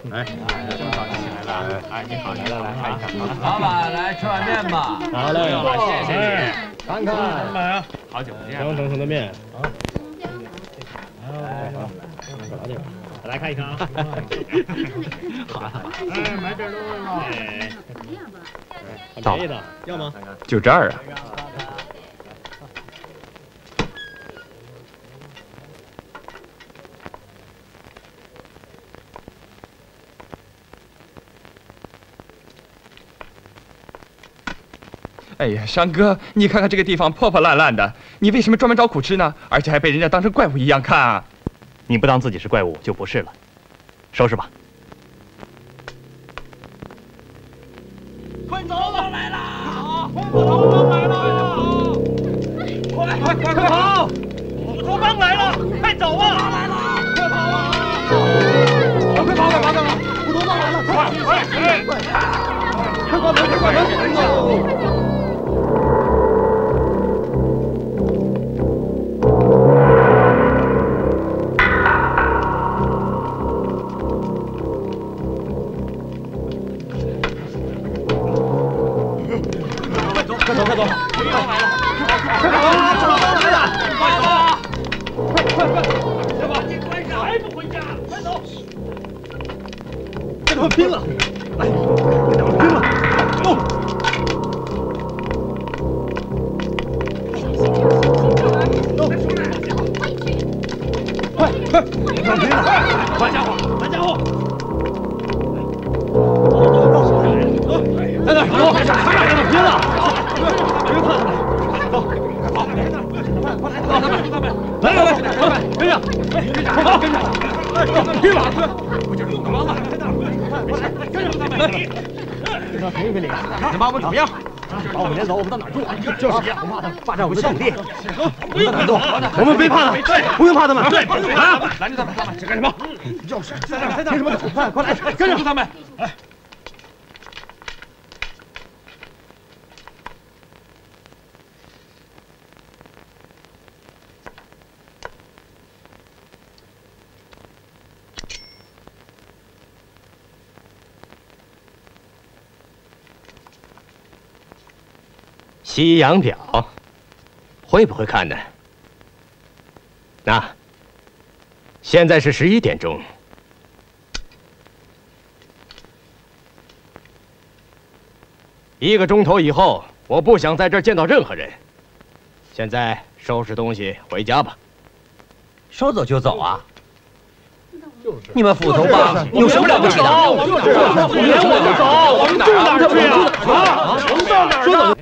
来，这么早就起来了。哎，你好，来看一看。 老板，来吃碗面吧。 好嘞，谢谢你。 看看， 来啊，好久不见。 刚整成的面啊。 哎，好，拿这个，来看一看啊。好了，哎，买点东西吧。哎， 很便宜的，要吗？ 就这儿啊。 哎呀，山哥，你看看这个地方破破烂烂的，你为什么专门找苦吃呢？而且还被人家当成怪物一样看啊！ 你不当自己是怪物就不是了，收拾吧。 快走吧，来了！快走，来了！快跑！土帮来了，快走啊！来了！快跑啊！快跑！土帮来了，快关门！ 快走！土帮来了！快跑！还不回家？快走！跟他们拼了！来，跟他们拼了！走！快！跟他们拼了！快家伙！在那儿，走！跟他们拼了！ 别怕他们，走，快跑！来，跟上，快跑，跟上，拼了！我就是干嘛呢？跟上他们，跟上评评理，你骂我们怎么样？把我们撵走，我们到哪儿住？就是这样，我骂他们霸占我们的土地。不用动，我们别怕他们，不用怕他们。对，来，拦住他们，干什么？就是在那儿，凭什么？快来，跟上他们！来。 西洋表，会不会看呢？那，现在是11点钟。1个钟头以后，我不想在这儿见到任何人。现在收拾东西回家吧。 说走就走啊？你们斧头帮有什么了不起的？连我们走，我们住哪儿去啊？我们到哪儿呢？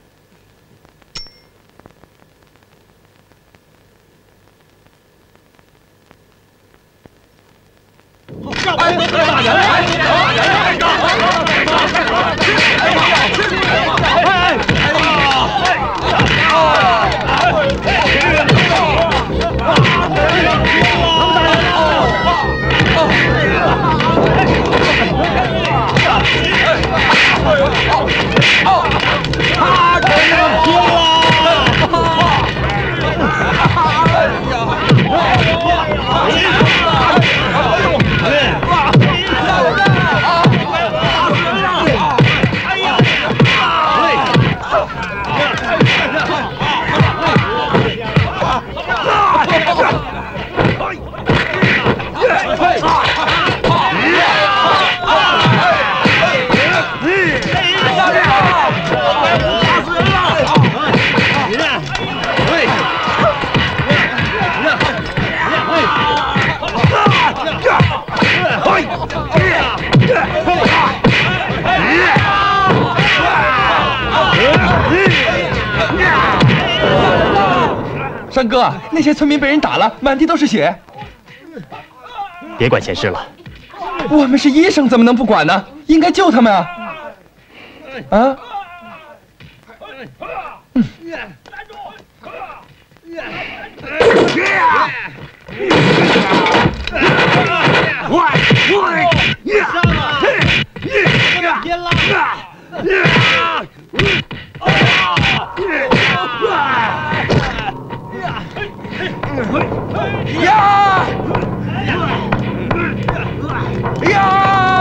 山哥，那些村民被人打了，满地都是血。 别管闲事了。 我们是医生，怎么能不管呢？应该救他们啊！啊！呀！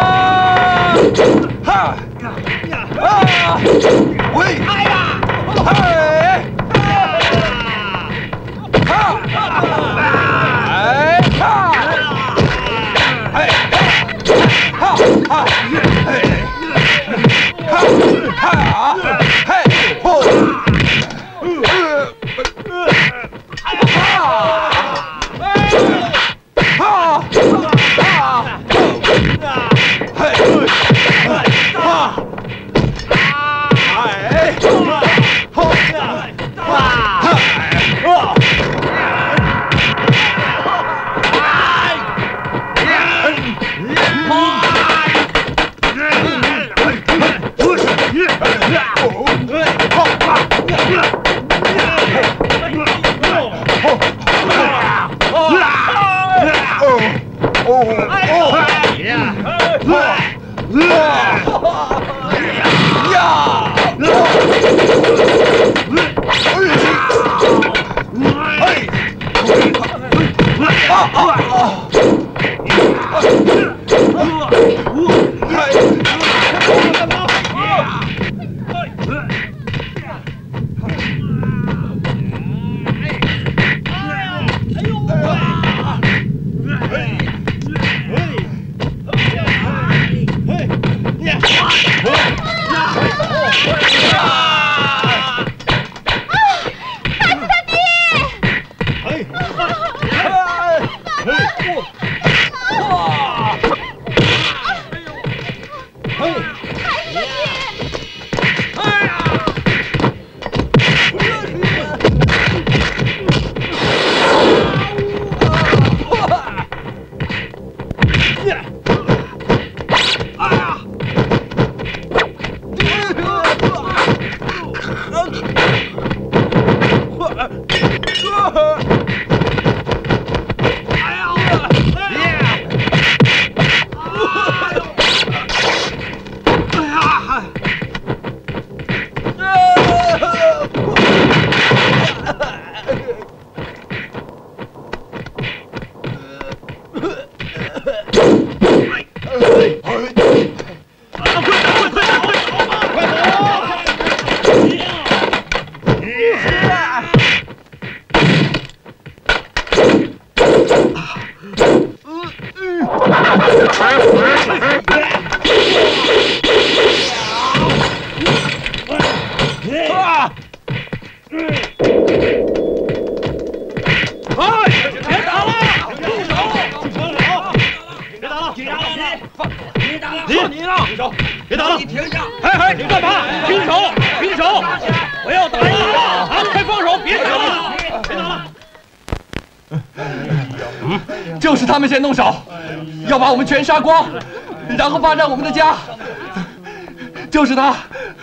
就是他们先动手，要把我们全杀光，然后霸占我们的家。就是他。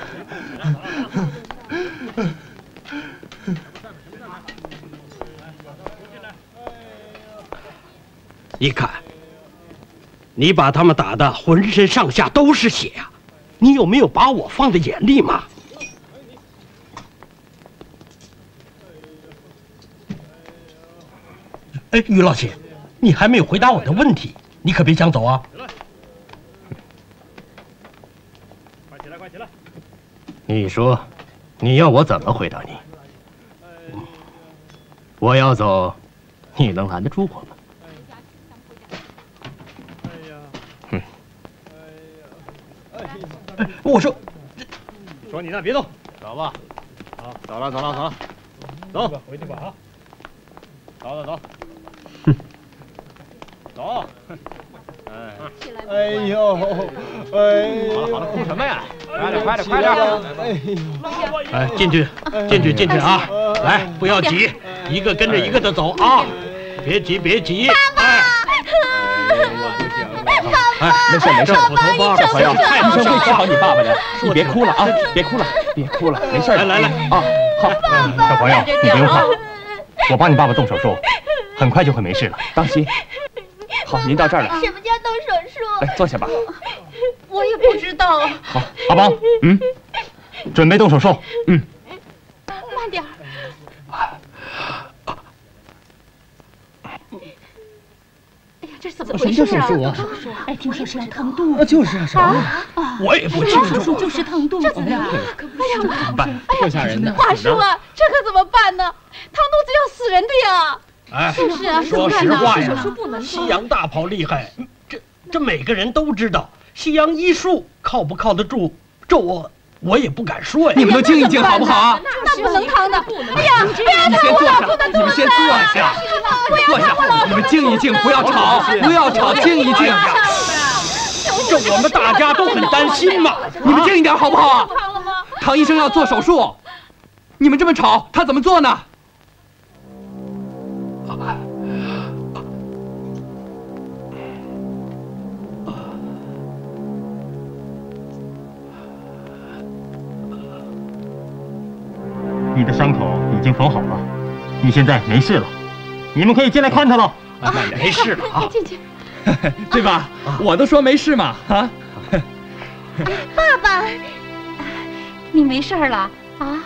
你看，你把他们打得浑身上下都是血啊！你有没有把我放在眼里嘛？哎，于老铁，你还没有回答我的问题，你可别想走啊！ 快起来，快起来！ 你说，你要我怎么回答你？我要走，你能拦得住我吗？ 我说你呢，别动， 走吧。好，走了，走了，走了， 走，回去吧啊！走，走。走。 哎呦，哎， 好了，哭什么呀？ 快点，快点，快点！ 哎，进去啊！来，不要急，一个跟着一个的走啊！别急，别急。 哎，没事没事， 虎头帮， 小朋友，医生会治好你爸爸的，你别哭了啊，别哭了，别哭了，没事。 来啊，好，小朋友，你不用怕，我帮你爸爸动手术，很快就会没事了，当心。好，您到这儿来。 什么叫动手术？ 来，坐下吧。 我也不知道。 好，阿邦，准备动手术， 慢点。哎呀，这是怎么回事啊？ 什么叫手术啊？ 哎，听说是要烫肚子。 就是啊，啥？ 我也不清楚。 手术就是烫肚子呀！ 这怎么办？够吓人的。 华叔啊，这可怎么办呢？烫肚子要死人的呀！ 哎， 是啊， 说实话呀， 手术不能西洋大炮厉害，这每个人都知道。西洋医术靠不靠得住，这我也不敢说呀。 你们都静一静好不好啊？ 那不能烫的。哎呀，不要你先坐下，你们先坐下，坐下，你们静一静，不要吵，不要吵，静一静。 这我们大家都很担心嘛。 你们静一点好不好？唐医生要做手术，你们这么吵，他怎么做呢？ 你的伤口已经缝好了，你现在没事了，你们可以进来看他了。 没事了啊， 进去。 对吧？我都说没事嘛，啊！ 爸爸，你没事了啊？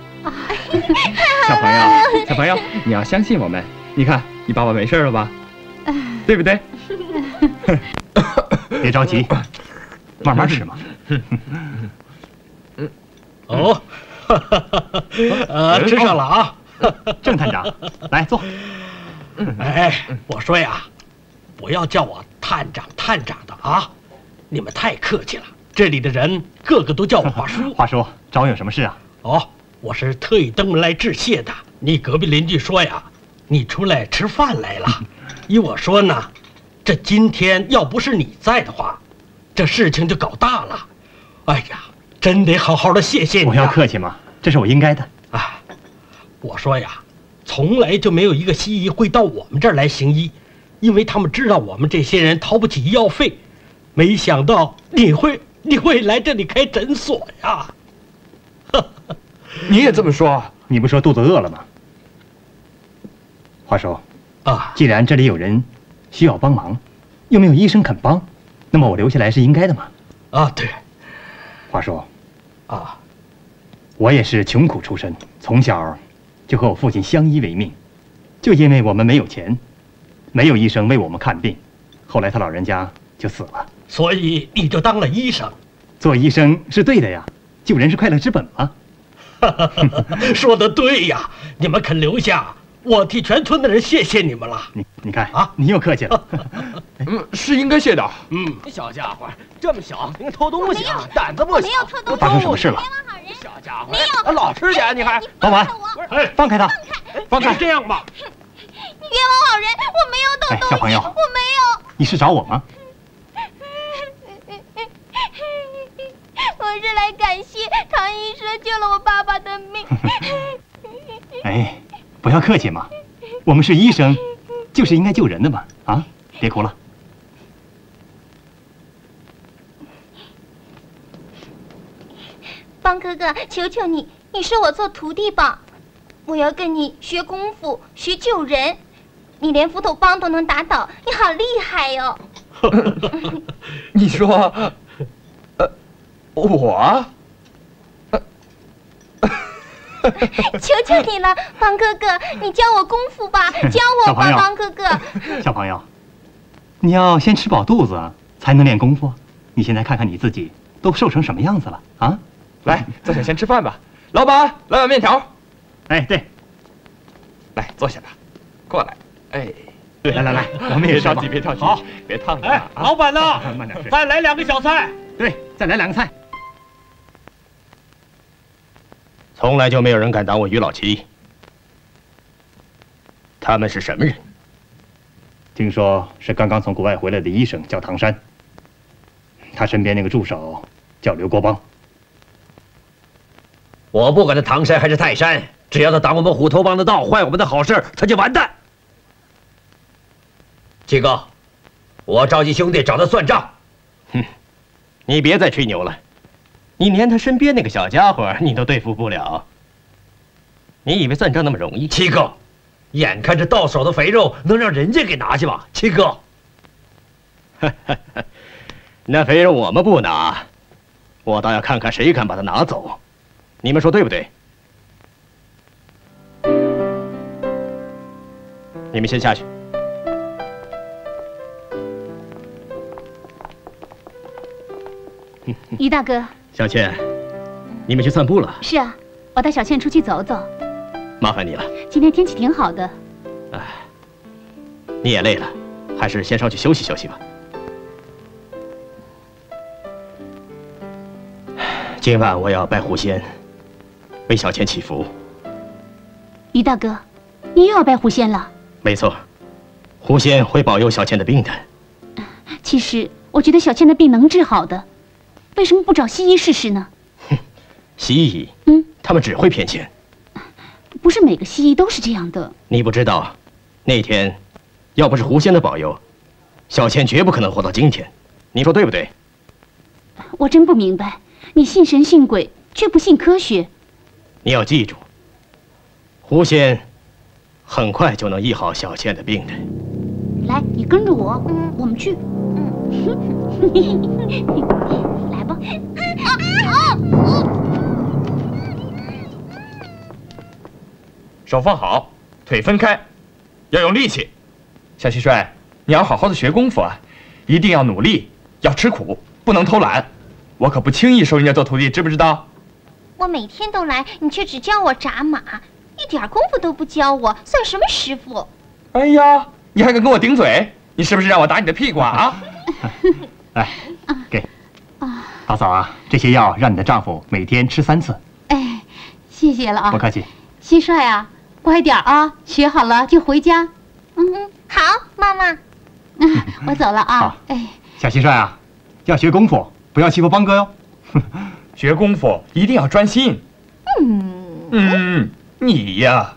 小朋友，你要相信我们。你看，你爸爸没事了吧？对不对？ 别着急，慢慢吃嘛。 哦，吃上了啊。 郑探长，来坐。 哎，我说呀，不要叫我探长的啊，你们太客气了。这里的人个个都叫我华叔。 华叔，找我有什么事啊？ 哦，我是特意登门来致谢的。你隔壁邻居说呀，你出来吃饭来了。依我说呢，这今天要不是你在的话，这事情就搞大了。哎呀，真得好好的谢谢你。 不要客气嘛，这是我应该的。 哎，我说呀，从来就没有一个西医会到我们这儿来行医，因为他们知道我们这些人掏不起医药费。没想到你会来这里开诊所呀！ 你也这么说？ 你不说肚子饿了吗？华叔啊， 既然这里有人需要帮忙，又没有医生肯帮，那么我留下来是应该的嘛。 啊，对。 华叔啊， 我也是穷苦出身，从小就和我父亲相依为命，就因为我们没有钱，没有医生为我们看病，后来他老人家就死了。 所以你就当了医生。 做医生是对的呀，救人是快乐之本嘛。 说得对呀，你们肯留下，我替全村的人谢谢你们了。 你看啊，你又客气了。 是应该谢的。 你小家伙这么小，你偷东西啊，胆子不小。 发生什么事了？ 小家伙，老吃点你还？ 老板， 哎， 放开他，放开！ 这样吧， 你冤枉好人，我没有偷东西， 小朋友， 我没有。 你是找我吗？ 我是来感谢唐医生救了我爸爸的命。 哎，不要客气嘛，我们是医生，就是应该救人的嘛。啊，别哭了。 邦哥哥，求求你，你收我做徒弟吧，我要跟你学功夫，学救人。你连斧头帮都能打倒，你好厉害哟！ 你说，我？ 求求你了，邦哥哥，你教我功夫吧，教我吧，邦哥哥。 小朋友，你要先吃饱肚子才能练功夫。你现在看看你自己都瘦成什么样子了啊！ 来，坐下先吃饭吧。老板，来碗面条。 哎，对， 来坐下吧，过来。哎， 来，我们也别着急，别着急， 好， 别烫着。 哎，老板呢？ 慢点吃。 再来2个小菜。 对，再来2个菜。 从来就没有人敢挡我于老七。他们是什么人？ 听说是刚刚从国外回来的医生，叫唐山。他身边那个助手叫刘国邦。 我不管他唐山还是泰山，只要他挡我们虎头帮的道，坏我们的好事，他就完蛋。七哥，我召集兄弟找他算账。哼，你别再吹牛了，你连他身边那个小家伙你都对付不了，你以为算账那么容易？七哥，眼看着到手的肥肉能让人家给拿去吗？七哥，那肥肉我们不拿，我倒要看看谁敢把它拿走。你们说对不对？你们先下去。 于大哥， 小倩，你们去散步了？ 是啊，我带小倩出去走走。 麻烦你了。 今天天气挺好的。 哎，你也累了，还是先上去休息休息吧。今晚我要拜狐仙，为小倩祈福。 于大哥，你又要拜狐仙了？ 没错，狐仙会保佑小倩的病的。 其实我觉得小倩的病能治好的，为什么不找西医试试呢？ 哼，西医，他们只会骗钱。 不是每个西医都是这样的。 你不知道，那天要不是狐仙的保佑，小倩绝不可能活到今天。你说对不对？ 我真不明白，你信神信鬼，却不信科学。 你要记住，狐仙很快就能医好小倩的病的。 来，你跟着我，我们去。来吧。 手放好，腿分开，要用力气。小蟋蟀，你要好好的学功夫啊，一定要努力，要吃苦，不能偷懒。我可不轻易收人家做徒弟，知不知道？ 我每天都来，你却只教我扎马，一点功夫都不教我，算什么师傅？ 哎呀，你还敢跟我顶嘴？你是不是让我打你的屁股啊？ 来，给。大嫂啊，这些药让你的丈夫每天吃3次。 哎，谢谢了啊。 不客气。 蟋蟀啊，乖点啊，学好了就回家。 好，妈妈。 我走了啊。 好。哎，小蟋蟀啊，要学功夫，不要欺负邦哥哟。 学功夫一定要专心。你呀。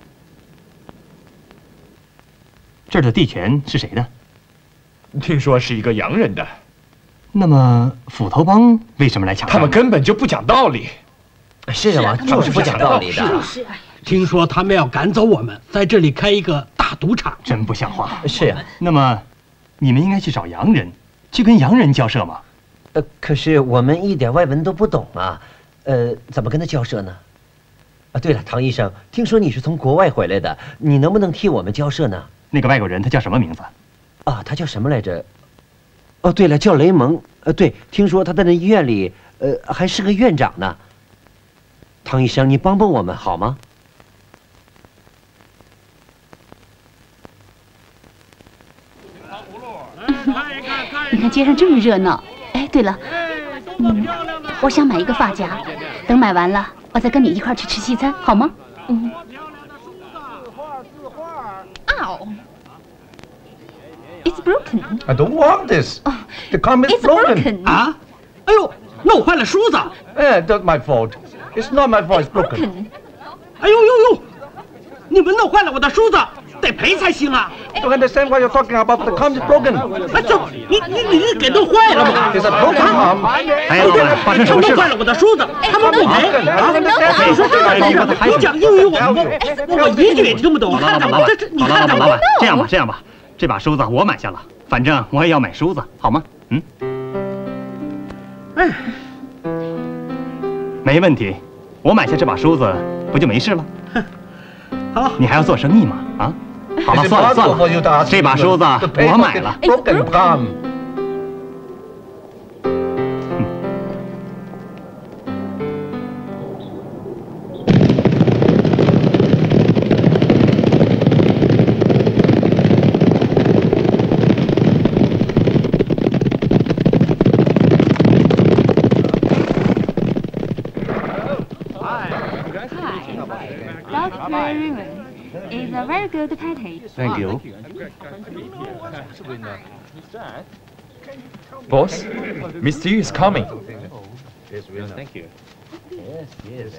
这儿的地权是谁的？ 听说是一个洋人的。 那么斧头帮为什么来抢？ 他们根本就不讲道理。 是啊，就是不讲道理的。 听说他们要赶走我们，在这里开一个大赌场， 真不像话。 是啊。 那么，你们应该去找洋人，去跟洋人交涉嘛。 可是我们一点外文都不懂啊，怎么跟他交涉呢？啊，对了，唐医生，听说你是从国外回来的，你能不能替我们交涉呢？ 那个外国人他叫什么名字？ 啊，他叫什么来着？哦，对了，叫雷蒙。对，听说他在那医院里，还是个院长呢。唐医生，你帮帮我们好吗？ 你看街上这么热闹。哎，对了，我想买一个发夹，等买完了，我再跟你一块去吃西餐，好吗？It's broken. I don't want this. The comb is broken. 啊！哎呦，弄坏了梳子。 That's my fault. It's not my fault. It's broken. 哎呦呦呦！你们弄坏了我的梳子，得赔才行啊！ Don't understand what you're talking about. The comb is broken. 哎，这你给弄坏了吗？ It's a broken comb. 哎，老板，发生什么事了？ 弄坏了我的梳子，他们不赔啊！你说这个地方，你讲英语我一句也听不懂。 好了，老板，这样吧，这把梳子我买下了，反正我也要买梳子，好吗？没问题，我买下这把梳子不就没事了？ 好， 你还要做生意吗？啊？好了，算了，这把梳子我买了。 Broken comb. Is a very good patty. Thank you. Boss, Mr. Yu is coming. Thank you. Yes.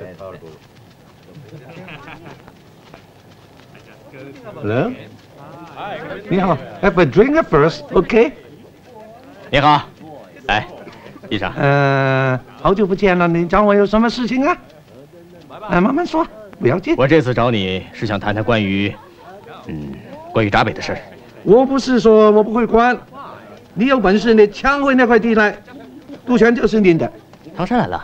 Hello? 你好 ，Have a drink first, OK? 你好，来，医生。 好久不见了，你找我有什么事情啊？慢慢说，不要紧。 我这次找你是想谈谈关于闸北的事。 我不是说我不会管，你有本事你抢回那块地来，赌权就是您的。 唐山来了。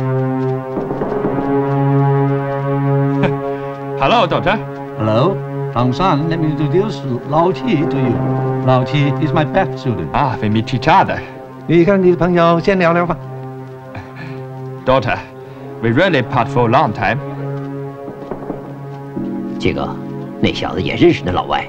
嗨。Hello, Doctor. Hello. Tangsan, let me introduce Lao Qi to you. Lao Qi is my best student. Ah, we meet each other. 你跟你的朋友先聊聊吧。 Daughter, we really part for a long time. 这个，那小子也认识那老外。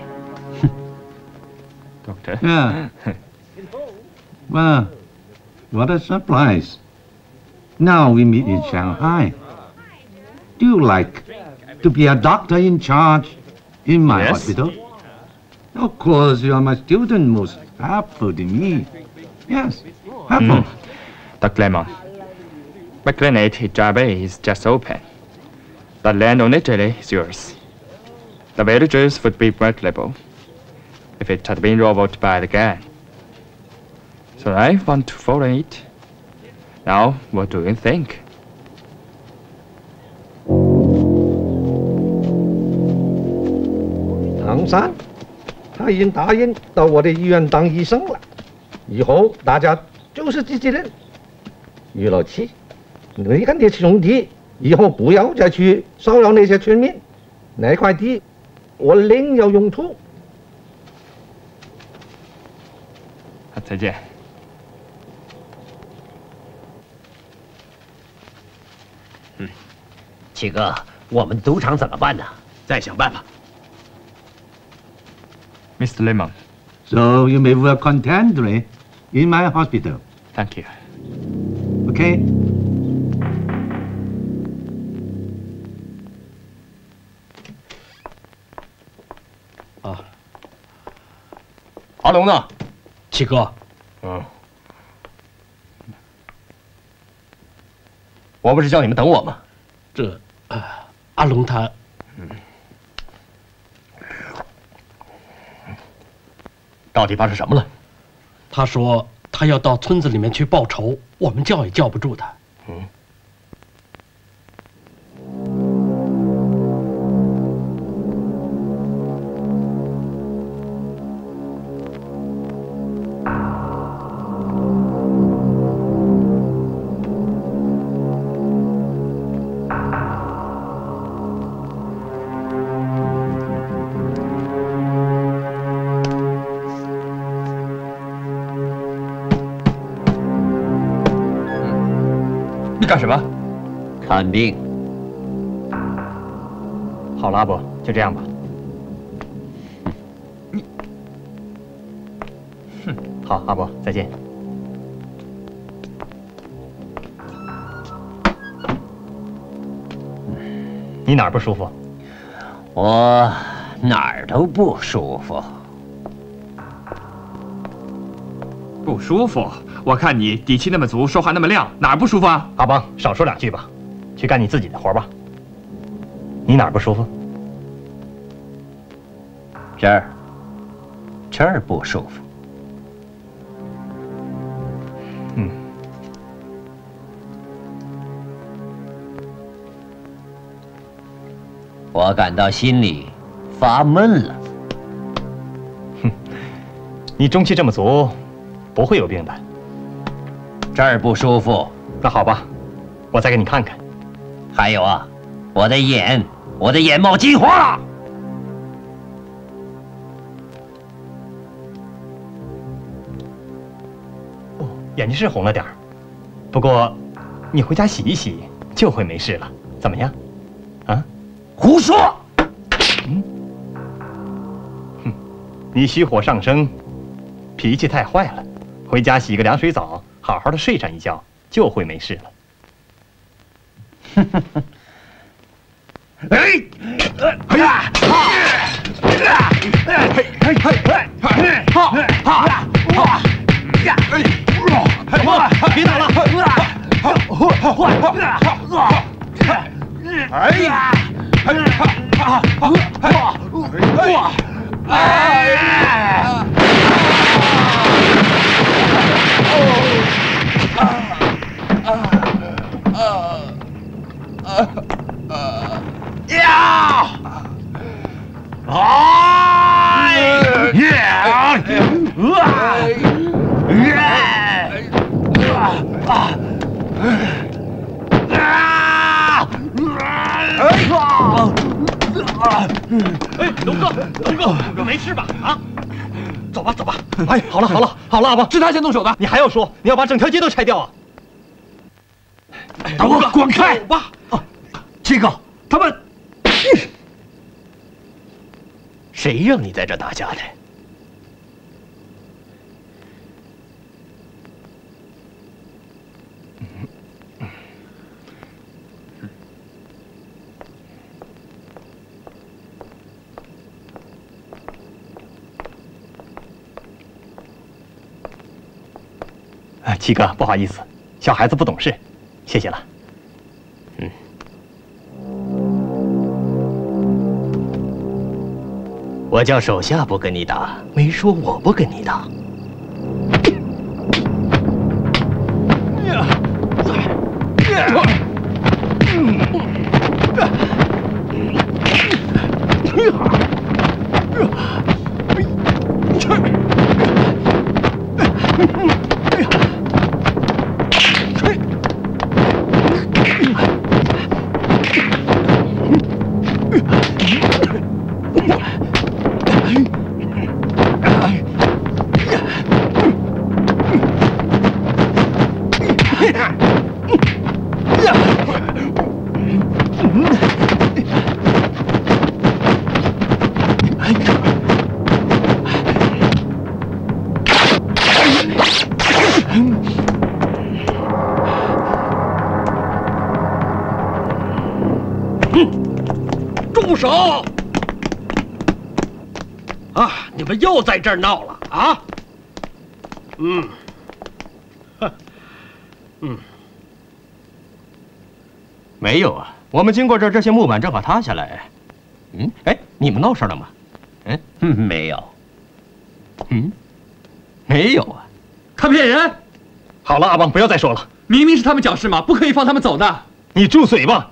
Doctor. Yeah. Well, what a surprise. Now we meet in Shanghai. Do you like to be a doctor in charge in my Yes. hospital? Of course, you are my student, most helpful to me. Yes, helpful. Dr. Lemon, my clinic in Java is just open. The land on Italy is yours. The villages would be valuable if it had been robbed by the gang. So I want to follow it. Now, what do you think? 唐三，他已经答应到我的医院当医生了，以后大家就是自己人。于老七，你跟你兄弟以后不要再去骚扰那些村民，那块地我另有用处。 再见。 七哥，我们赌场怎么办呢？ 再想办法。 Mr. Lemon. So you may work contentedly in my hospital. Thank you. Okay? 啊， 阿龙呢？ 七哥， 我不是叫你们等我吗？ 这，阿龙他， 到底发生什么了？ 他说他要到村子里面去报仇，我们叫也叫不住他。 干什么？ 看病。 好了，阿伯，就这样吧。好，阿伯，再见。你哪儿不舒服？ 我哪儿都不舒服。 不舒服？我看你底气那么足，说话那么亮，哪儿不舒服啊？ 阿邦，少说两句吧，去干你自己的活吧。你哪儿不舒服？ 这儿不舒服。我感到心里发闷了。 哼，你中气这么足，不会有病的。 这儿不舒服， 那好吧，我再给你看看。 还有啊，我的眼冒金花了。 哦，眼睛是红了点儿，不过你回家洗一洗就会没事了。怎么样？啊？ 胡说！ 哼，你虚火上升，脾气太坏了，回家洗个凉水澡。好好的睡上一觉，就会没事了。 别打了！ 哎，龙哥，没事吧？啊，走吧。 哎，好了，阿邦，是他先动手的。你还要说，你要把整条街都拆掉啊？ 给我滚开！吧， 七哥，他们， 谁让你在这打架的？ 七哥，不好意思，小孩子不懂事，谢谢了。 我叫手下不跟你打，没说我不跟你打。 住手！啊，你们又在这儿闹了啊？ 没有啊，我们经过这些木板正好塌下来。哎，你们闹事了吗？ 没有。 没有啊。 他骗人！好了，阿邦，不要再说了，明明是他们搅事嘛，不可以放他们走的。你住嘴吧！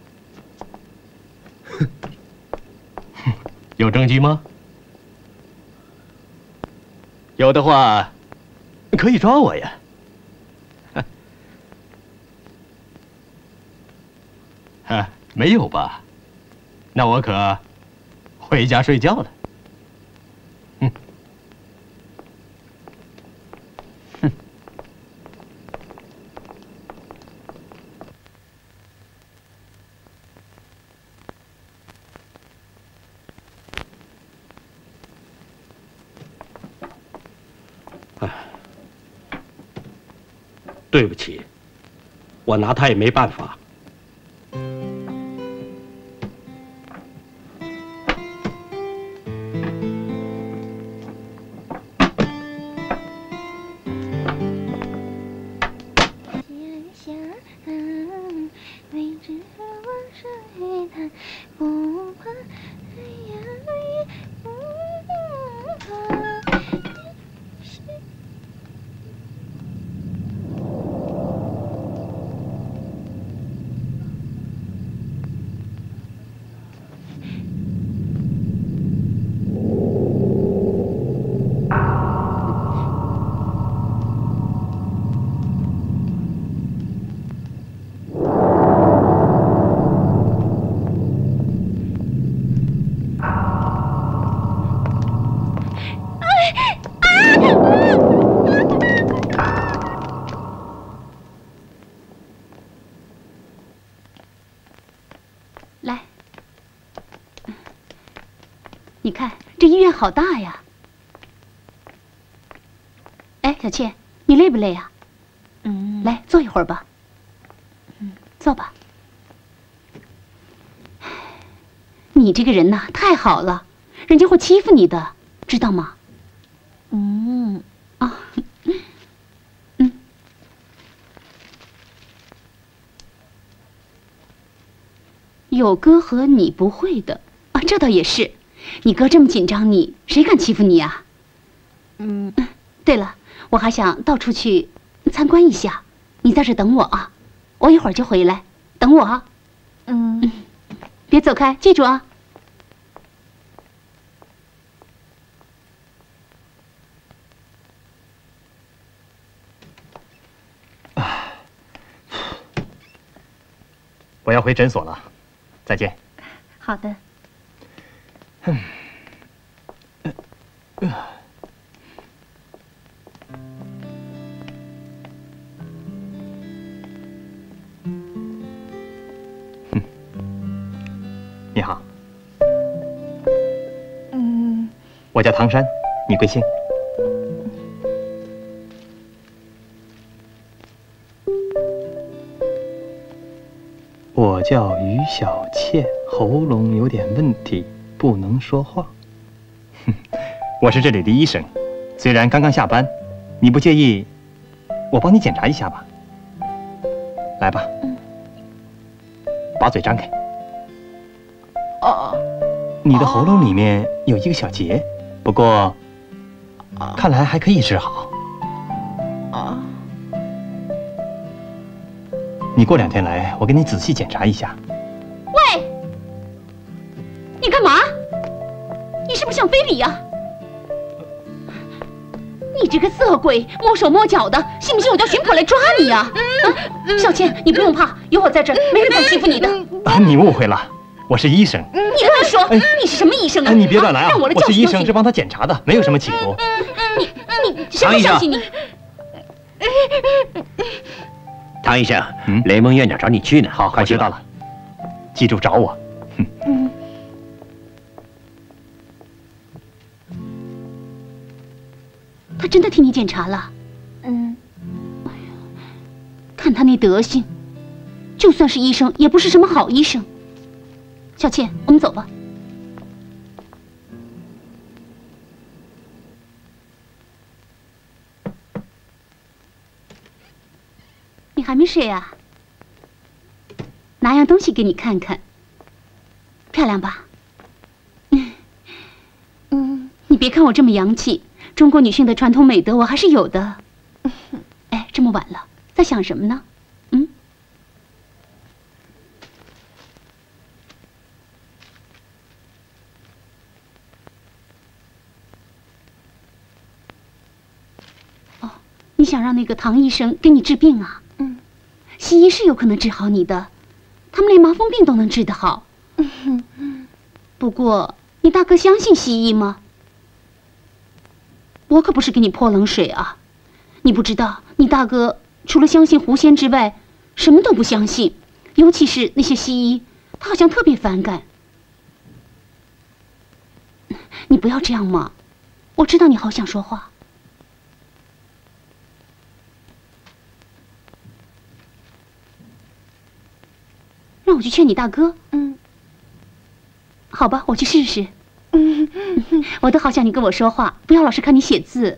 有证据吗？有的话，可以抓我呀。没有吧？那我可回家睡觉了。 对不起，我拿他也没办法。 来，你看这医院好大呀！哎，小倩，你累不累啊？来坐一会儿吧。坐吧。你这个人呐，太好了，人家会欺负你的，知道吗？有哥和你不会的啊，这倒也是。你哥这么紧张你，谁敢欺负你啊？对了，我还想到处去参观一下，你在这等我啊，我一会儿就回来，等我啊。别走开，记住啊。 我要回诊所了，再见。 好的。 你好。我叫唐山，你贵姓？我叫于小倩，喉咙有点问题，不能说话。我是这里的医生，虽然刚刚下班，你不介意，我帮你检查一下吧？来吧，把嘴张开。你的喉咙里面有一个小结，不过看来还可以治好。你过2天来，我给你仔细检查一下。 喂，你干嘛？你是不是想非礼呀？你这个色鬼，摸手摸脚的，信不信我叫巡捕来抓你呀？小倩，你不用怕，有我在这儿，没人敢欺负你的。 你误会了，我是医生。 你乱说！你是什么医生啊？ 你别乱来啊！ 让我来教训我是医生，是帮他检查的，没有什么企图。 你谁会相信你？ 唐医生，雷蒙院长找你去呢。 好，我知道了，记住找我。 他真的替你检查了。看他那德行，就算是医生，也不是什么好医生。小倩，我们走吧。你还没睡啊？拿样东西给你看看，漂亮吧？你别看我这么洋气，中国女性的传统美德我还是有的。哎，这么晚了，在想什么呢？哦，你想让那个唐医生给你治病啊？西医是有可能治好你的，他们连麻风病都能治得好。不过，你大哥相信西医吗？我可不是给你泼冷水啊！你不知道，你大哥除了相信狐仙之外，什么都不相信，尤其是那些西医，他好像特别反感。你不要这样嘛，我知道你好想说话。让我去劝你大哥？好吧，我去试试。我都好想你跟我说话，不要老是看你写字。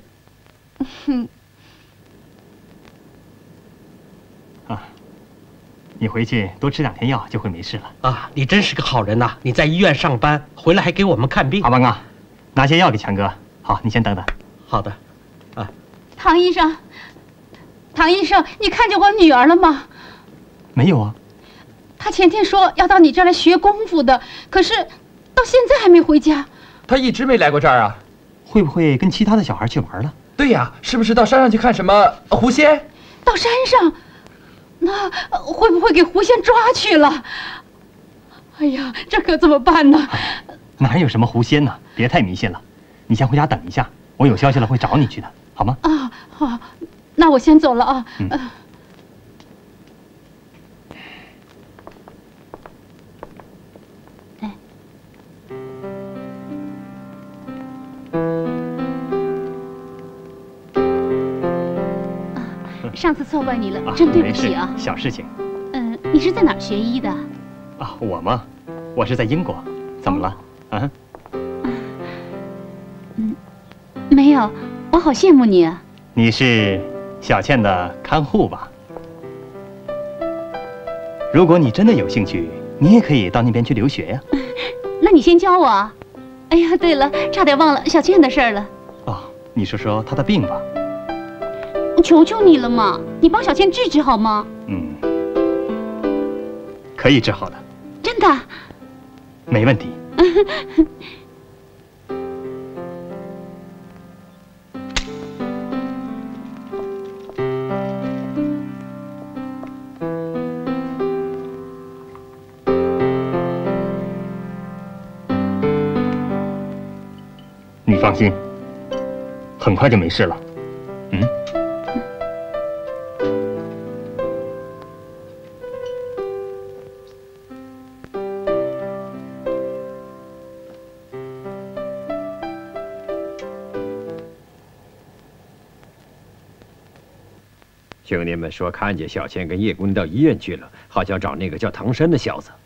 你回去多吃2天药就会没事了。 啊，你真是个好人呐！你在医院上班，回来还给我们看病。 阿邦啊，拿些药给强哥。好，你先等等。 好的。 唐医生，唐医生，你看见我女儿了吗？ 没有啊。 她前天说要到你这儿来学功夫的，可是到现在还没回家。 他一直没来过这儿啊。 会不会跟其他的小孩去玩了？ 对呀，是不是到山上去看什么狐仙？ 到山上，那会不会给狐仙抓去了？哎呀，这可怎么办呢？ 哪有什么狐仙呢？别太迷信了。你先回家等一下，我有消息了会找你去的，好吗？ 啊，好，那我先走了啊。上次错怪你了，真对不起啊。 小事情。 你是在哪儿学医的？ 我吗？我是在英国。怎么了？ 没有，我好羡慕你啊。 你是小倩的看护吧？如果你真的有兴趣，你也可以到那边去留学呀。 那你先教我啊。哎呀，对了，差点忘了小倩的事儿了。 你说说她的病吧。 我求求你了嘛，你帮小倩治治好吗？ 可以治好的。 真的？ 没问题。 你放心，很快就没事了。 兄弟们说看见小倩跟叶姑娘到医院去了，好像找那个叫唐山的小子。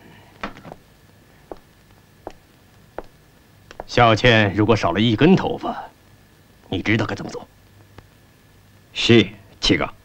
小倩如果少了一根头发，你知道该怎么做？ 是，七哥。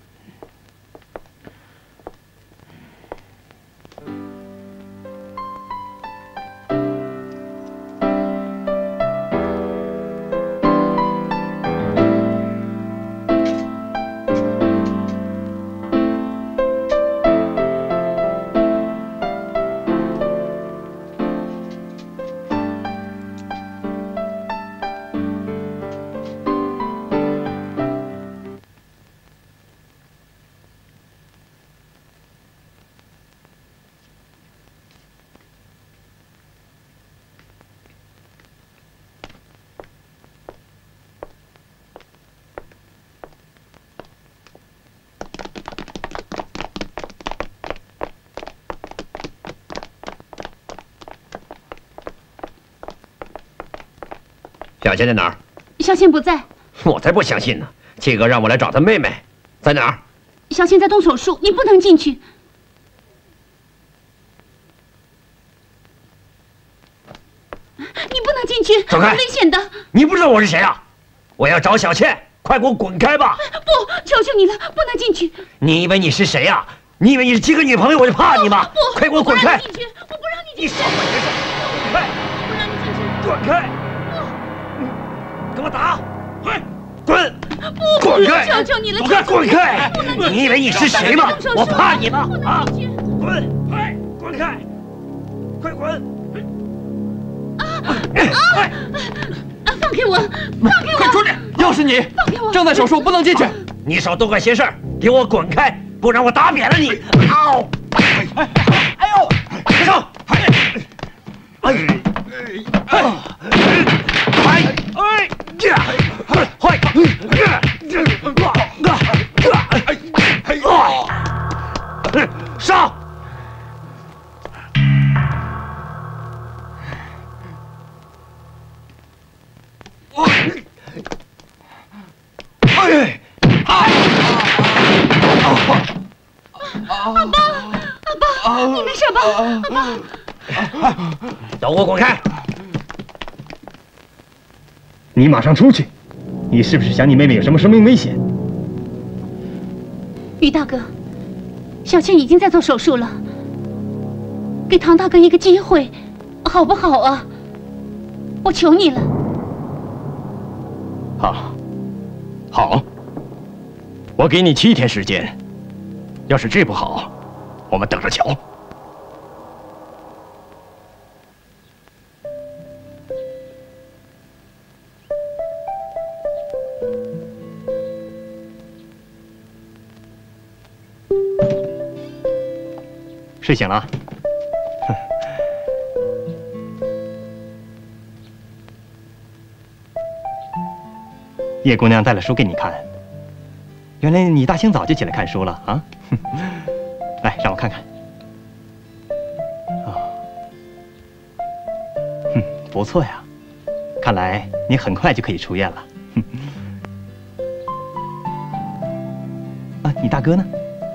小倩在哪儿？ 小倩不在。 我才不相信呢！七哥让我来找他妹妹，在哪儿？ 小倩在动手术，你不能进去。你不能进去， 走开！ 很危险的。 你不知道我是谁啊？我要找小倩，快给我滚开吧！ 不，求求你了，不能进去。 你以为你是谁呀？你以为你是七哥女朋友我就怕你吗？ 不， 快给我滚开！ 我不让你进去， 你少管闲事！滚开！ 不让你进去， 滚开！给我打！快滚！ 不， 滚开！ 求求你了， 滚开！你以为你是谁吗？我怕你吗？啊！滚！快滚开！快滚！ 放开我！放开我！ 快出去！要是你放开我！ 正在手术，不能进去。 你少多管闲事，给我滚开！不然我打扁了你！嗷！哎呦！快上！上！ 阿爸，你没事吧？阿爸， 都给我滚开！ 你马上出去！你是不是想你妹妹有什么生命危险？ 于大哥，小倩已经在做手术了，给唐大哥一个机会，好不好啊？我求你了。 好，我给你7天时间，要是治不好，我们等着瞧。睡醒了？叶姑娘带了书给你看，原来你大清早就起来看书了啊！来，让我看看。不错呀，看来你很快就可以出院了。你大哥呢？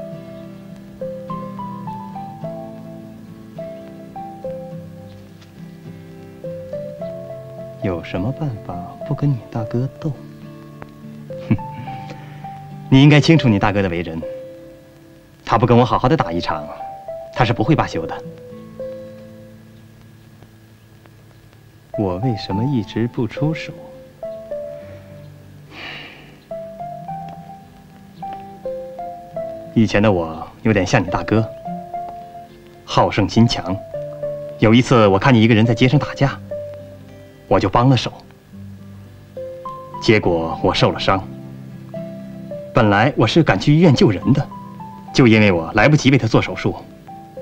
有什么办法不跟你大哥斗？你应该清楚你大哥的为人，他不跟我好好的打一场，他是不会罢休的。我为什么一直不出手？以前的我有点像你大哥，好胜心强。有一次我看见一个人在街上打架，我就帮了手，结果我受了伤。本来我是赶去医院救人的，就因为我来不及为他做手术，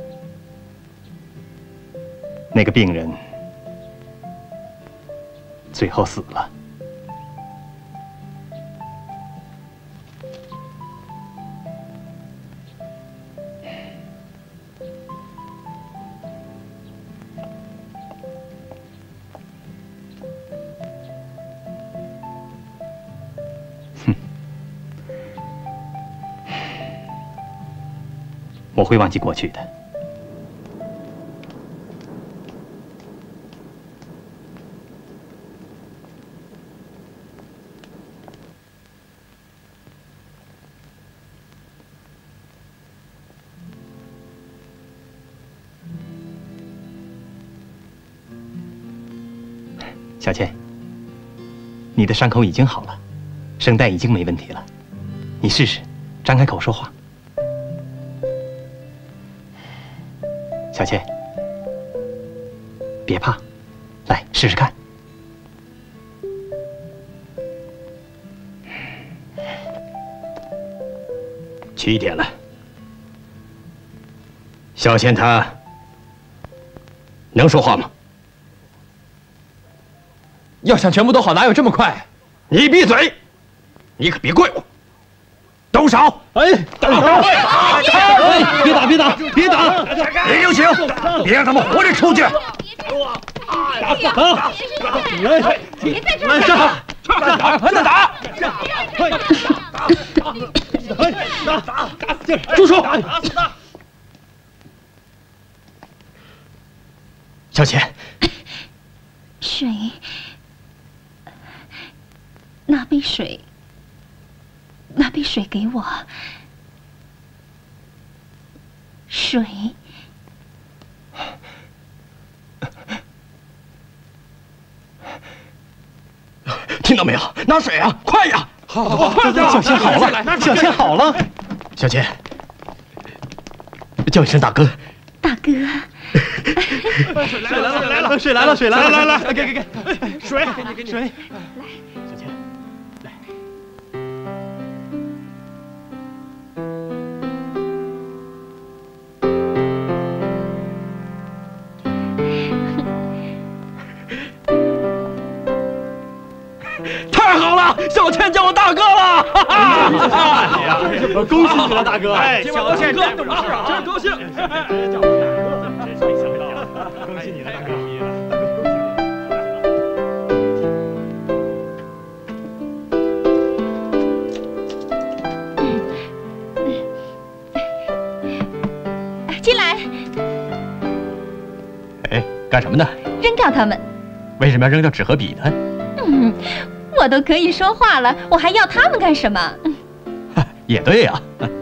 那个病人最后死了。我会忘记过去的。小倩，你的伤口已经好了，声带已经没问题了，你试试，张开口说话。 小倩，别怕，来试试看。 7点了，小倩她能说话吗？ 要想全部都好，哪有这么快？ 你闭嘴！你可别怪我。动手！ 哎，打！别打！别打！别打！ 别留情！别让他们活着出去！ 打！来！ 别在这儿！ 来上！ 再打！ 住手！ 小倩， 水，拿杯水。 拿杯水给我。水。 听到没有？拿水啊！快呀！ 好， 小倩好了，小倩好了。 小倩，叫一声大哥。 大哥。 水来了！水来了！ 来，给水，给你水。 太好了，小倩叫我大哥了！ 恭喜你了，大哥！ 哎，小倩哥，真高兴！ 叫我大哥，真没想到，恭喜你了，大哥！ 进来。 哎，干什么呢？ 扔掉它们。 为什么要扔掉纸和笔呢？ 我都可以说话了，我还要他们干什么？ 也对呀。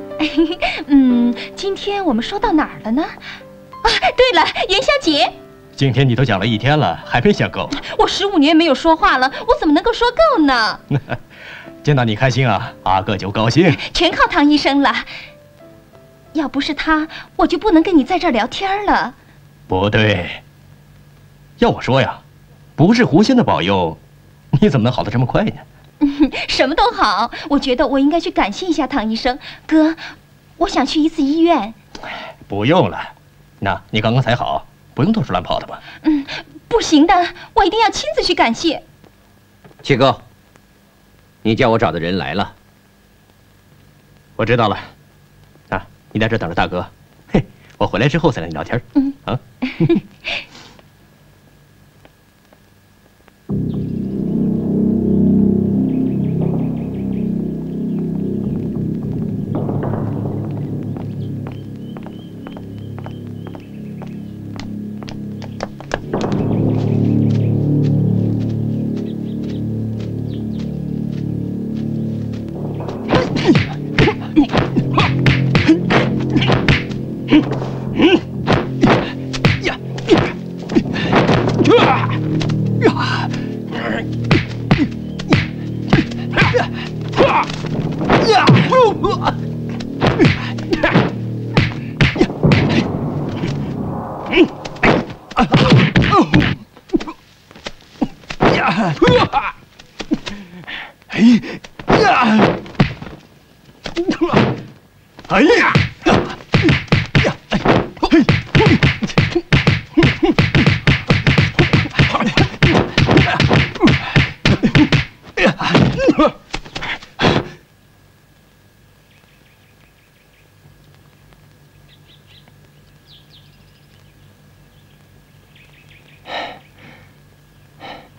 今天我们说到哪儿了呢？啊，对了，元宵节。 今天你都讲了1天了，还没想够。 我15年没有说话了，我怎么能够说够呢？ 见到你开心啊，阿哥就高兴。 全靠唐医生了。要不是他，我就不能跟你在这儿聊天了。 不对，要我说呀，不是狐仙的保佑。 你怎么能好得这么快呢？ 什么都好，我觉得我应该去感谢一下唐医生。哥，我想去一次医院。 不用了，那你刚刚才好，不用到处乱跑的吧？ 不行的，我一定要亲自去感谢。 七哥，你叫我找的人来了。 我知道了。啊，你在这等着大哥。嘿，我回来之后再跟你聊天。啊。哎呀！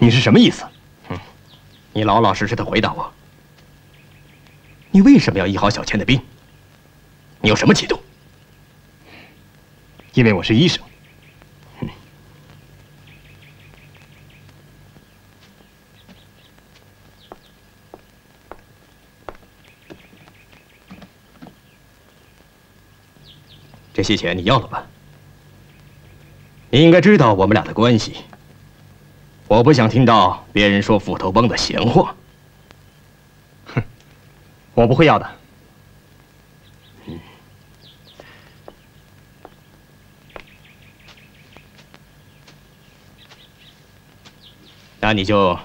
你是什么意思？ 你老老实实的回答我，你为什么要医好小倩的病？你有什么企图？ 因为我是医生。 这些钱你要了吧？你应该知道我们俩的关系。我不想听到别人说斧头帮的闲话。 哼，我不会要的。 那你就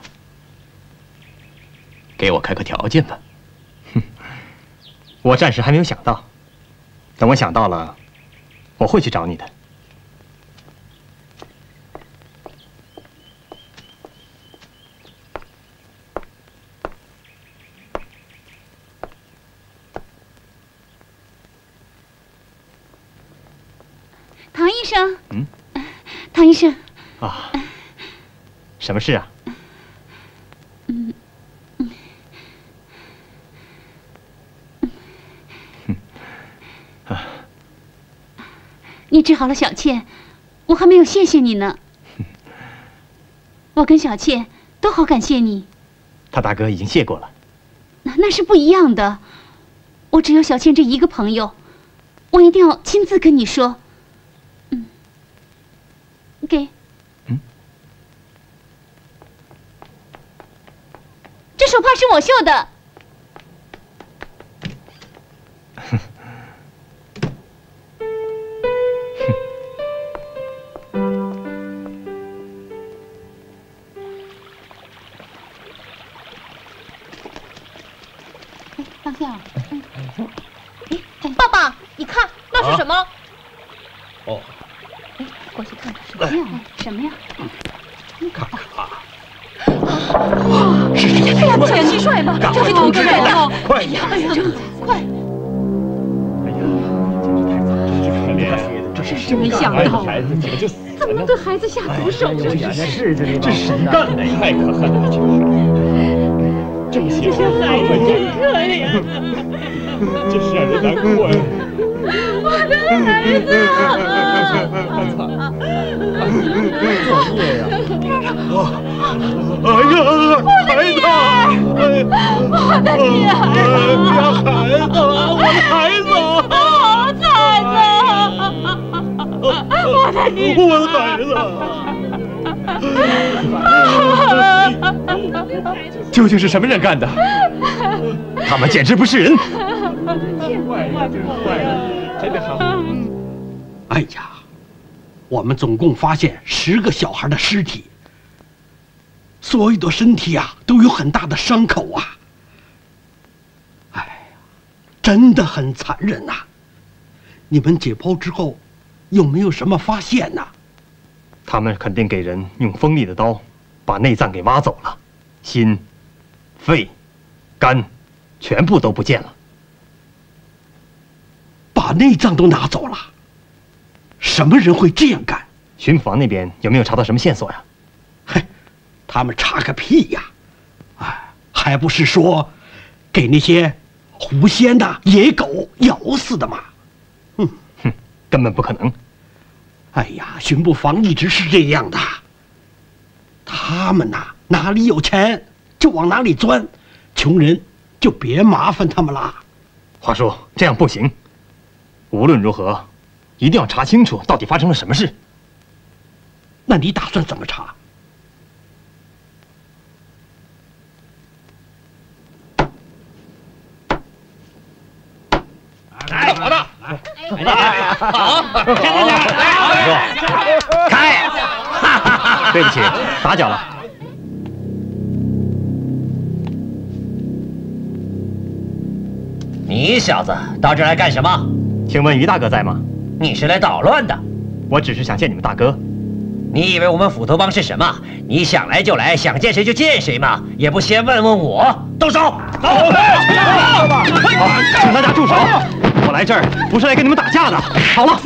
给我开个条件吧。 哼，我暂时还没有想到，等我想到了，我会去找你的。 唐医生，唐医生啊，什么事啊？ 你治好了小倩，我还没有谢谢你呢。我跟小倩都好感谢你。 他大哥已经谢过了。 那是不一样的。我只有小倩这一个朋友，我一定要亲自跟你说。给。这手帕是我绣的。当下， 爸爸，你看那是什么？ 哦， 过去看看什么呀？什么呀？ 看看啊！ 哇，是蟋蟀吗？这是土之人啊！ 快呀！ 哎呀，快！ 这是没想到， 孩子怎么就死怎么能对孩子下毒手呢？ 这谁干的？太可恨了！这么邪恶， 孩子真可怜啊！ 真是让人难过呀！ 我的孩子作孽呀！ 我的女儿，我的孩子，好惨啊！我的女儿， 我的孩子，究竟是什么人干的？ 他们简直不是人！ 真的好。 哎呀，我们总共发现10个小孩的尸体，所有的身体啊都有很大的伤口啊。哎呀，真的很残忍呐！你们解剖之后有没有什么发现呢？ 他们肯定给人用锋利的刀把内脏给挖走了，心、肺、肝全部都不见了。 把内脏都拿走了，什么人会这样干？ 巡捕房那边有没有查到什么线索呀？ 嘿，他们查个屁呀！哎，还不是说给那些狐仙的野狗咬死的吗？ 根本不可能。 哎呀，巡捕房一直是这样的，他们呐，哪里有钱就往哪里钻，穷人就别麻烦他们啦。 华叔，这样不行。无论如何，一定要查清楚到底发生了什么事。 那你打算怎么查？ 来，我的， 好， 开！对不起，打搅了。 你小子到这儿来干什么？ 请问于大哥在吗？ 你是来捣乱的。 我只是想见你们大哥。 你以为我们斧头帮是什么？你想来就来，想见谁就见谁吗？也不先问问我。动手！ 好，请大家住手！ 我来这儿不是来跟你们打架的。好了。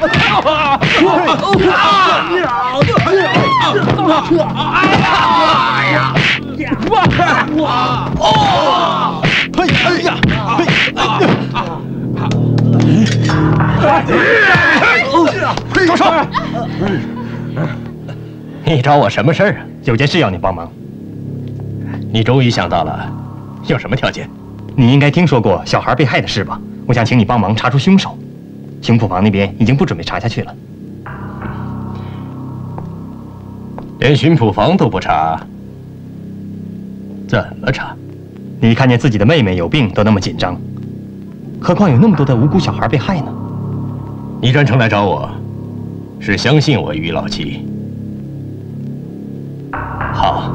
住手！你找我什么事儿啊？ 有件事要你帮忙。 你终于想到了，有什么条件？ 你应该听说过小孩被害的事吧？我想请你帮忙查出凶手。巡捕房那边已经不准备查下去了。 连巡捕房都不查，怎么查？ 你看见自己的妹妹有病都那么紧张，何况有那么多的无辜小孩被害呢？ 你专程来找我，是相信我于老七。好，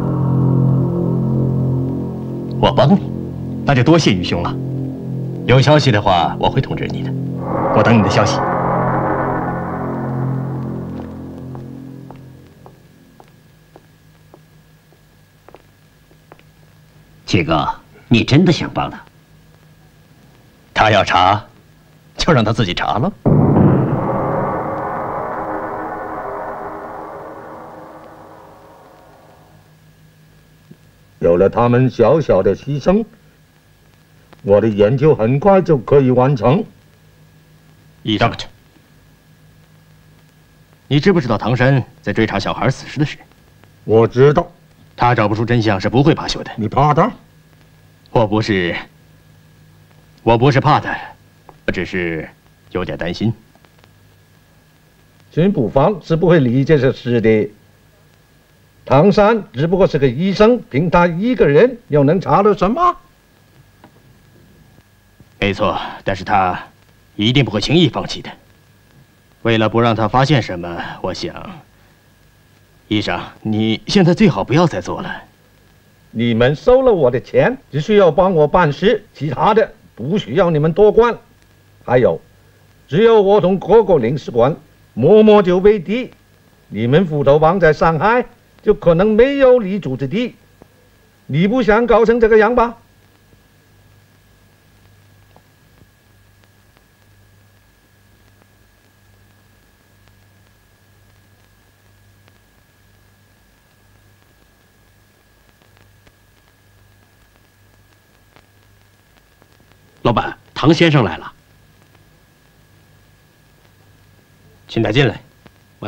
我帮你， 那就多谢于兄了。 有消息的话，我会通知你的。 我等你的消息。 七哥，你真的想帮他？ 他要查，就让他自己查了。 有了他们小小的牺牲，我的研究很快就可以完成。 医生，你知不知道唐山在追查小孩死尸的事？ 我知道。 他找不出真相是不会罢休的。 你怕他？ 我不是怕他，我只是有点担心。 巡捕房是不会理这些事的。唐山只不过是个医生，凭他一个人又能查到什么？ 没错，但是他一定不会轻易放弃的。为了不让他发现什么，我想，医生，你现在最好不要再做了。 你们收了我的钱，只需要帮我办事，其他的不需要你们多管。还有，只有我同各个领事馆默默就为敌，你们斧头帮在上海就可能没有立足之地。你不想搞成这个样吧？ 老板，唐先生来了， 请他进来。 喂，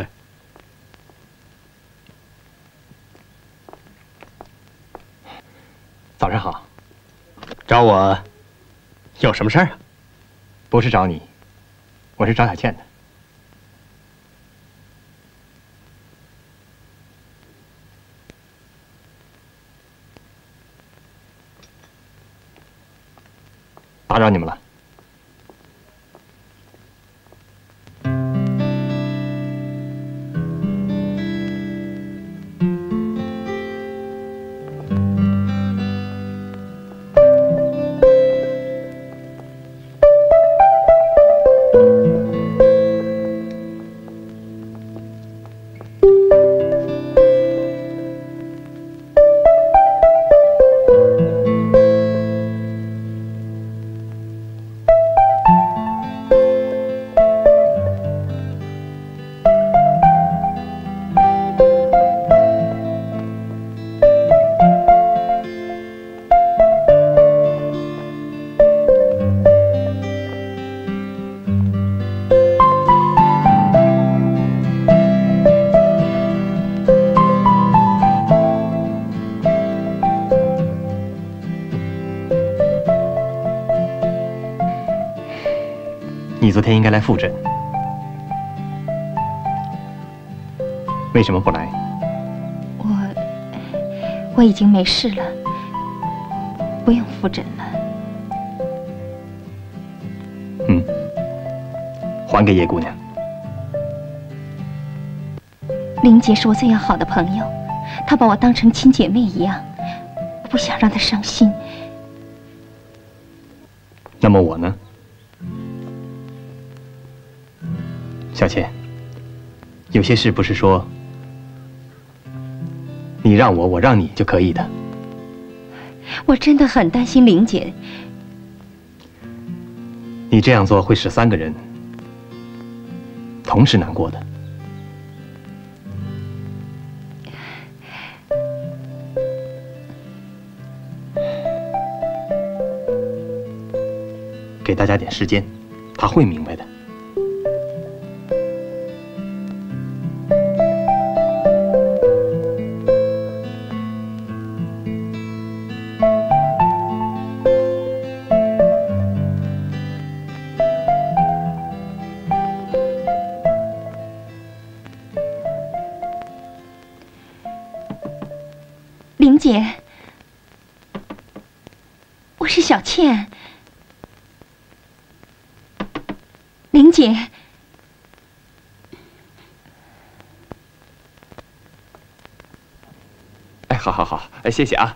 早上好。 找我有什么事儿啊？ 不是找你，我是找小倩的。打扰你们了。你昨天应该来复诊，为什么不来？ 我已经没事了，不用复诊了。 还给叶姑娘。 林姐是我最要好的朋友，她把我当成亲姐妹一样，我不想让她伤心。 那么我呢？小倩，有些事不是说你让我，我让你就可以的。 我真的很担心玲姐。 你这样做会使3个人同时难过的。给大家点时间，他会明白的。 玲姐，我是小倩。玲姐， 哎，好好好，哎，谢谢啊。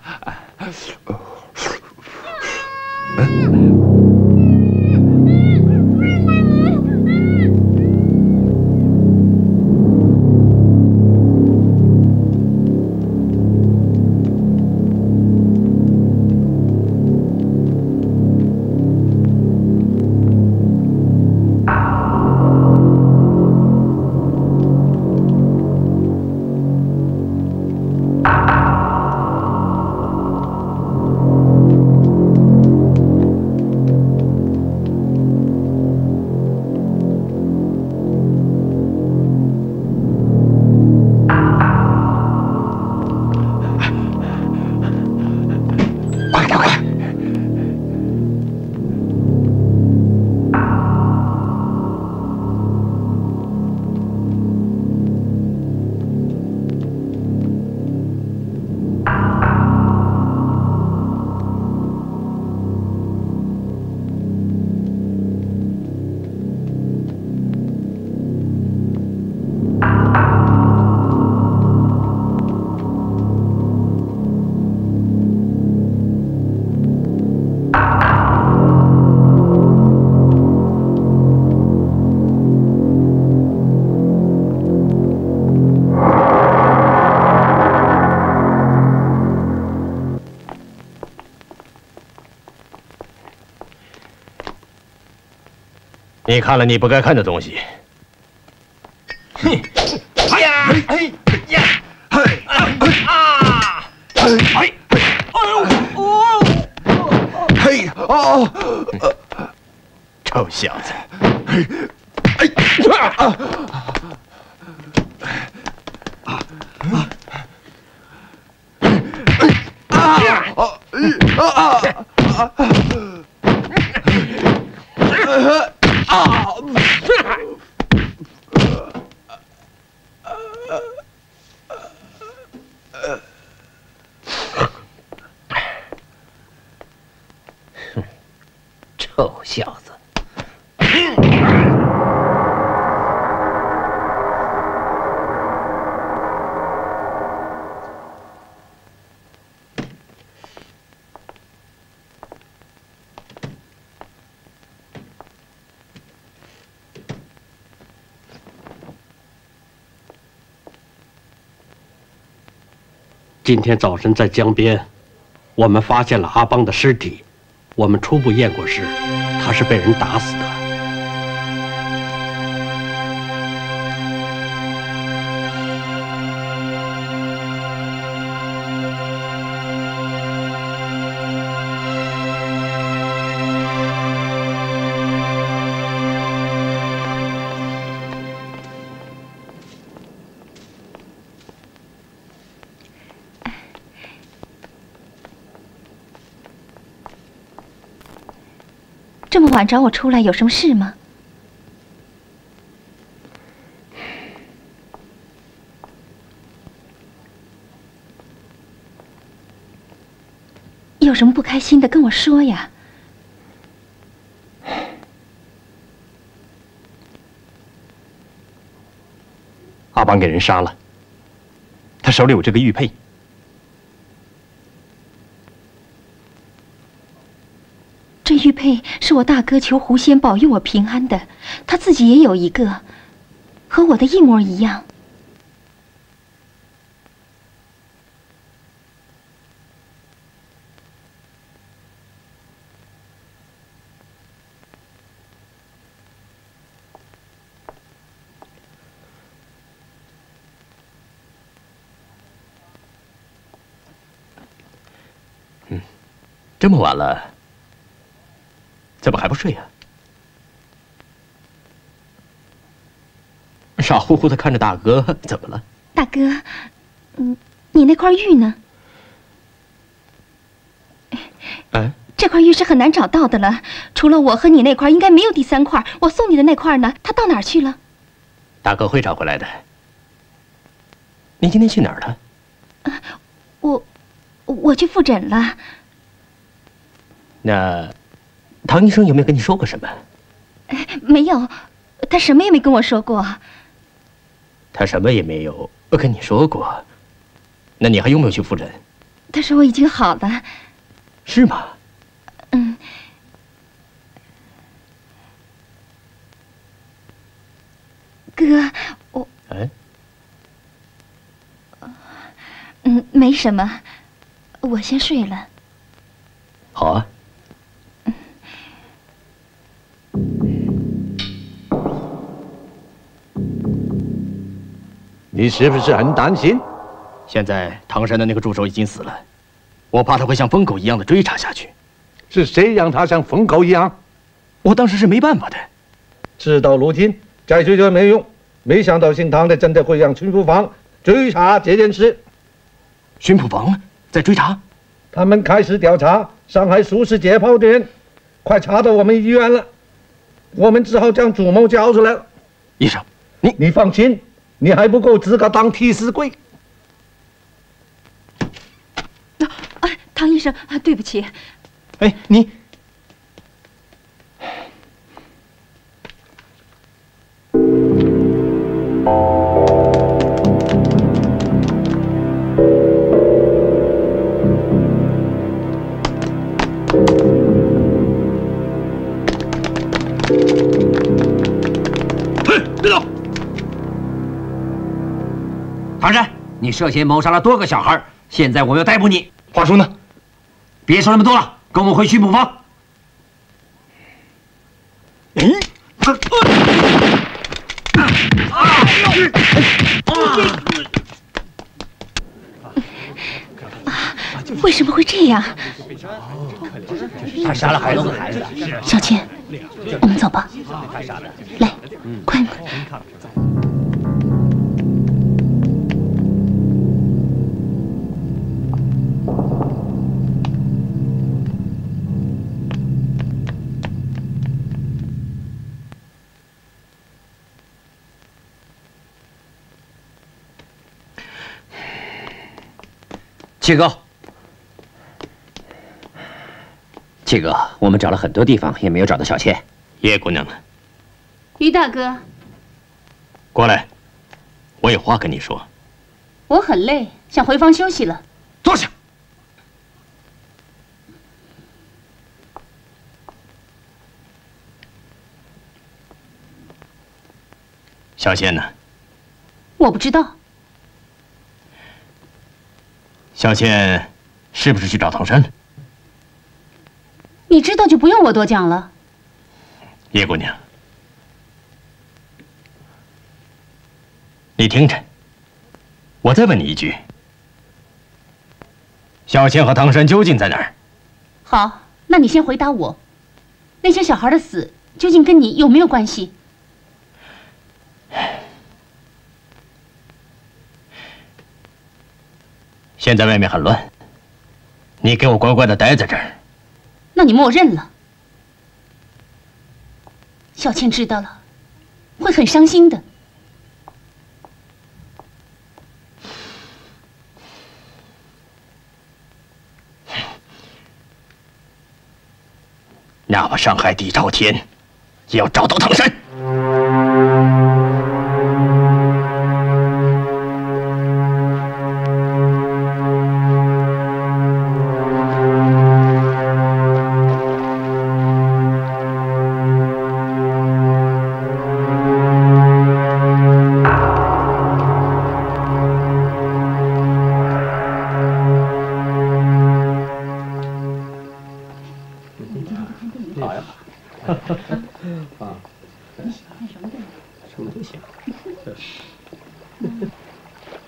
你看了你不该看的东西。 哼！哎呀！哎呀！哎啊！哎！哎呦！哦！嘿！哦！ 臭小子！ 哎！啊！ 臭小子！ 今天早晨在江边，我们发现了阿邦的尸体。我们初步验过尸，他是被人打死的。 这么晚找我出来有什么事吗？有什么不开心的跟我说呀。 阿邦给人杀了，他手里有这个玉佩。 这玉佩是我大哥求狐仙保佑我平安的，他自己也有一个，和我的一模一样。 这么晚了，怎么还不睡啊？傻乎乎的看着大哥，怎么了？ 大哥，你那块玉呢？ 哎， 这块玉是很难找到的了，除了我和你那块，应该没有第三块。我送你的那块呢？它到哪儿去了？ 大哥会找回来的。你今天去哪儿了？ 我去复诊了。 那唐医生有没有跟你说过什么？ 没有，他什么也没跟我说过。 他什么也没有跟你说过，那你还用不用去复诊？ 他说我已经好了。 是吗？ 哥，我没什么，我先睡了。 好啊。 你是不是很担心？ 现在唐山的那个助手已经死了，我怕他会像疯狗一样的追查下去。 是谁让他像疯狗一样？ 我当时是没办法的。 事到如今，再追究没用。没想到姓唐的真的会让巡捕房追查这件事。 巡捕房在追查？ 他们开始调查上海数十解剖的人，快查到我们医院了。我们只好将主谋交出来了。 医生， 你放心，你还不够资格当替死鬼。 唐医生，对不起。 哎，你。 别动！唐山，你涉嫌谋杀了多个小孩，现在我们要逮捕你。 话说呢？ 别说那么多了，跟我们回巡捕房。 为什么会这样？ 他杀了好多个孩子。 小倩，我们走吧。来，快！ 七哥，七哥，我们找了很多地方，也没有找到小倩。 叶姑娘呢？ 于大哥， 过来，我有话跟你说。 我很累，想回房休息了。 坐下。 小倩呢？ 我不知道。 小倩是不是去找唐山？ 你知道就不用我多讲了。 叶姑娘，你听着，我再问你一句：小倩和唐山究竟在哪儿？ 好，那你先回答我，那些小孩的死究竟跟你有没有关系？ 现在外面很乱，你给我乖乖的待在这儿。 那你默认了。小倩知道了，会很伤心的。 哪怕伤害地朝天，也要找到唐山。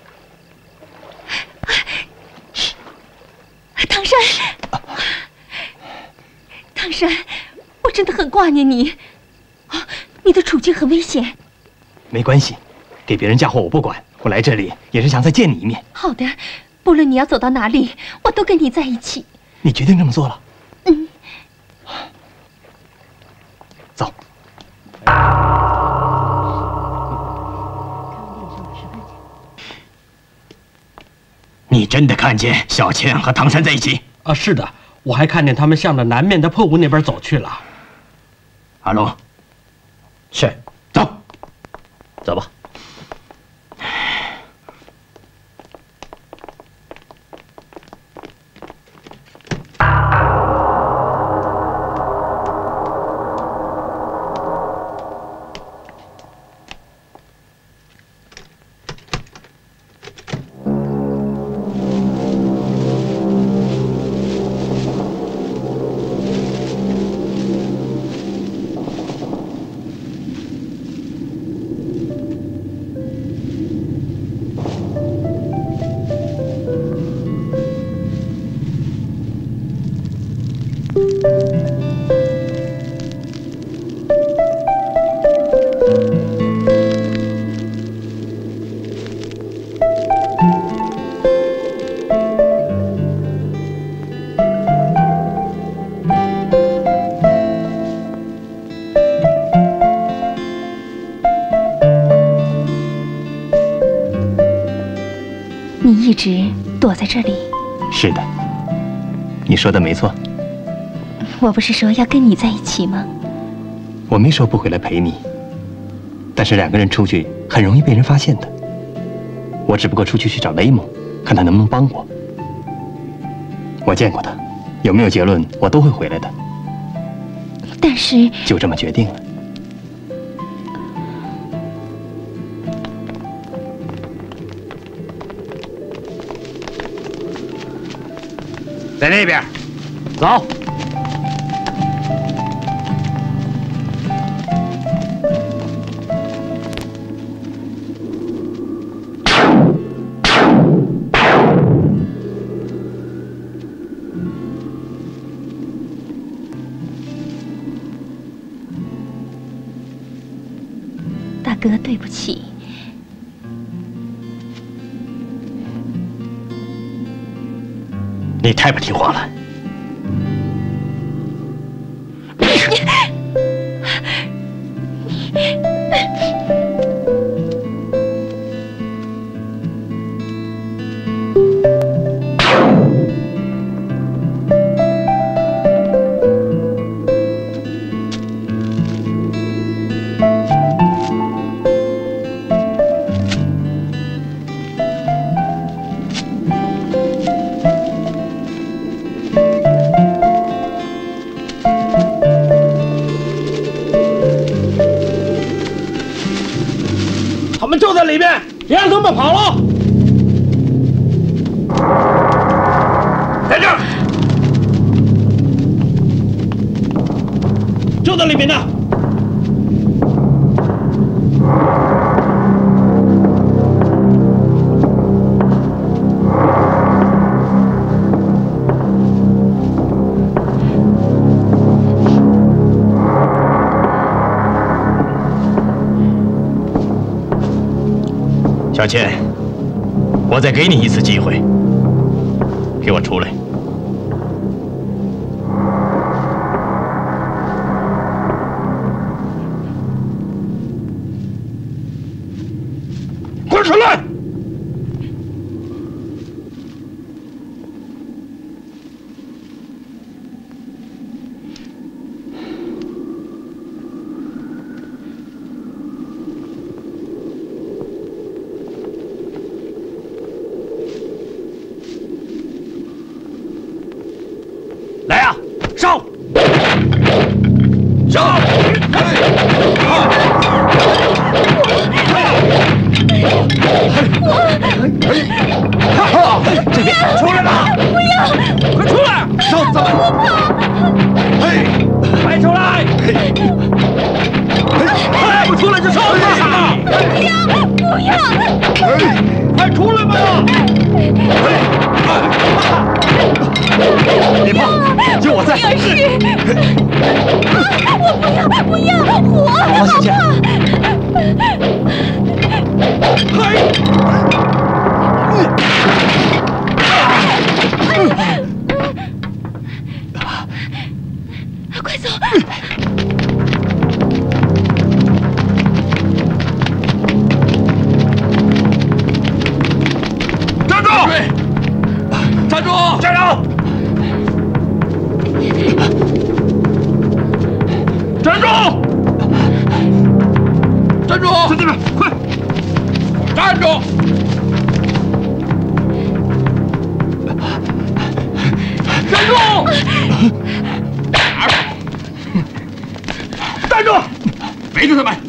唐山， 唐山，我真的很挂念你。啊，你的处境很危险。 没关系，给别人嫁祸我不管，我来这里也是想再见你一面。 好的，不论你要走到哪里，我都跟你在一起。 你决定这么做了？ 嗯。 走。 你真的看见小倩和唐山在一起？ 啊，是的，我还看见他们向着南面的破屋那边走去了。 阿龙， 是， 走， 走吧。 一直躲在这里。 是的，你说的没错。 我不是说要跟你在一起吗？ 我没说不回来陪你，但是两个人出去很容易被人发现的。我只不过出去找雷蒙，看他能不能帮我。我见过他，有没有结论我都会回来的。 但是就这么决定了。 在那边， 走。 大哥，对不起。 你太不听话了。 里面，别让他们跑了！ 在这儿， 就在里面呢。 小倩，我再给你一次机会，给我出来！滚出来！来呀，上！上！这边出来吧！ 不要！ 快出来！上怎么？快出来！再不出来就烧死了！ 不要！不要！ 快出来吧！别碰！ 就我在。 也是。我不要，火， 好，小倩。 快走！ 站住！站住！站住！站住！站住！兄弟们，快！站住！站住！站住！围住他们！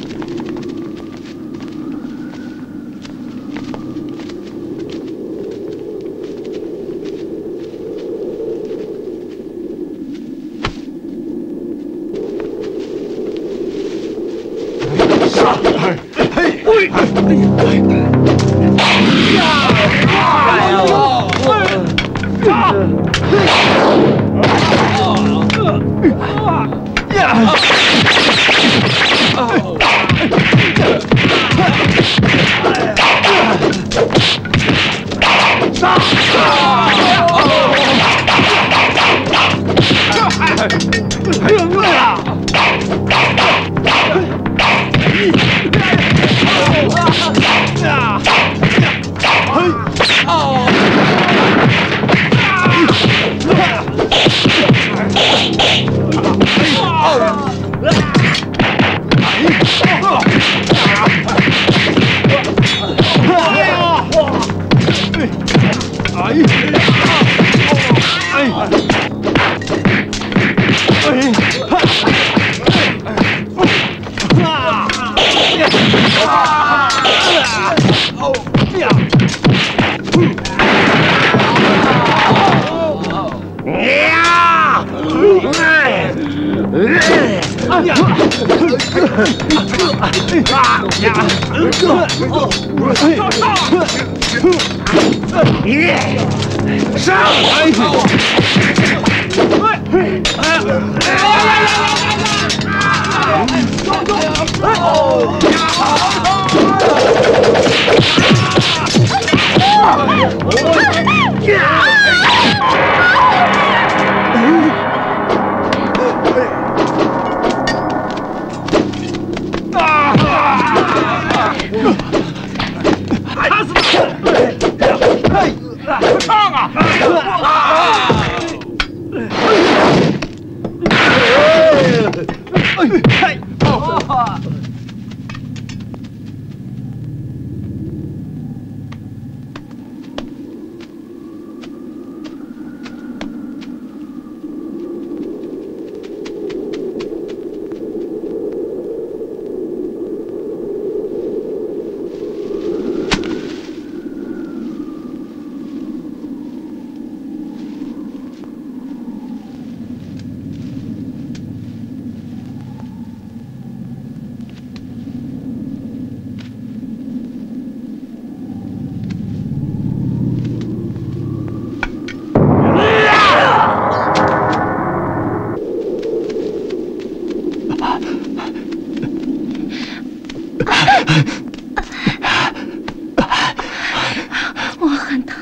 我很疼，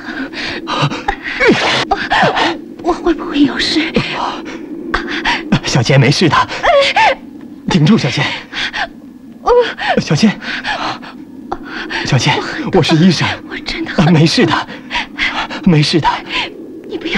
我会不会有事？ 小倩没事的，挺住，小倩。小倩，小倩，我是医生， 我真的很没事的，没事的。 你不要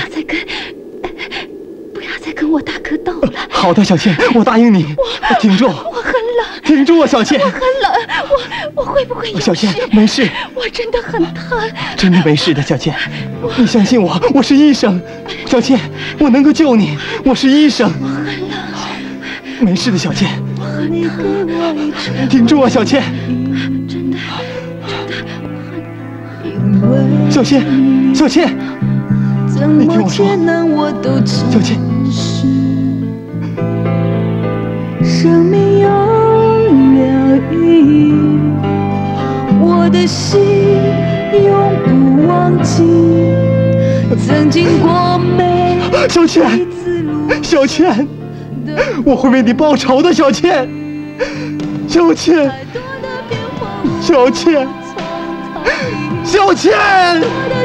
再跟我大哥斗了。 好的，小倩，我答应你。挺住， 我很冷。 挺住啊，小倩。 我很冷，我会不会有事？ 小倩，没事。 我真的很疼。 真的没事的，小倩，你相信我，我是医生。小倩，我能够救你，我是医生。 我很冷。 没事的，小倩。 我很疼。 挺住啊，小倩。 真的。 小倩，小倩，你听我说，小倩。 生命有了意义，我的心永不忘记曾经过美小倩，小倩，我会为你报仇的，小倩，小倩，小倩，小倩。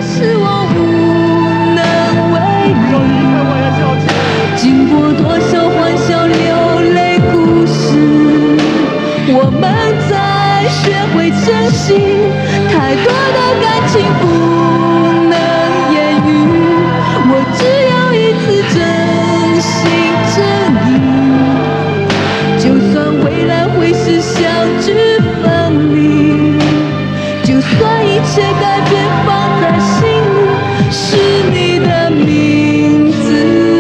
经过多少欢笑流泪故事，我们才学会珍惜。太多的感情不能言语，我只要一次真心真意。就算未来会是相聚分离，就算一切改变放在心里，是你的名字。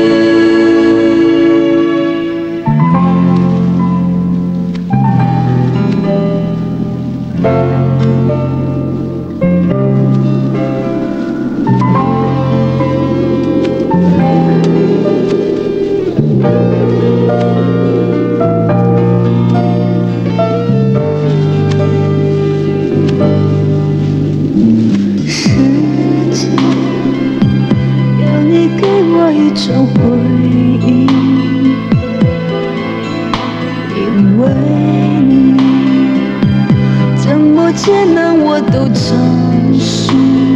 一种回忆，因为你怎么艰难我都承受。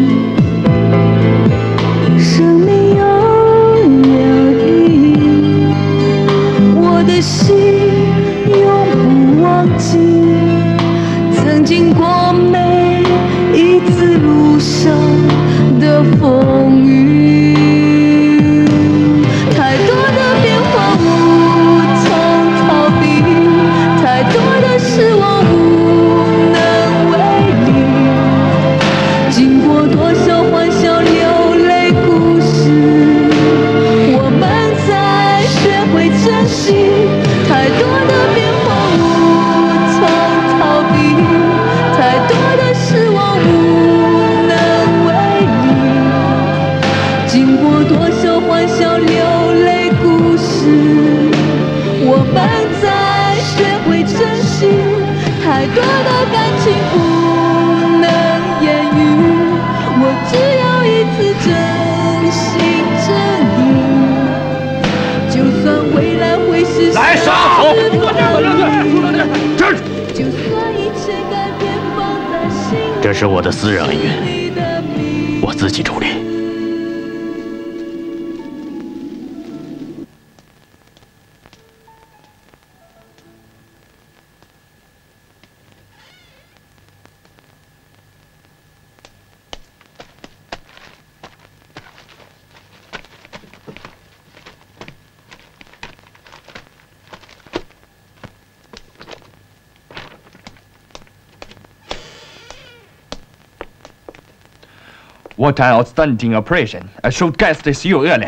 生命有了意义，我的心永不忘记曾经过每一次路上的风雨。太多的感情不能言语，我只要一次真心真意。就算未来会是来杀！站住！ 就算一切改变放在心里， 这是我的私人恩怨，我自己处理。 What an outstanding operation! I should guess this you earlier.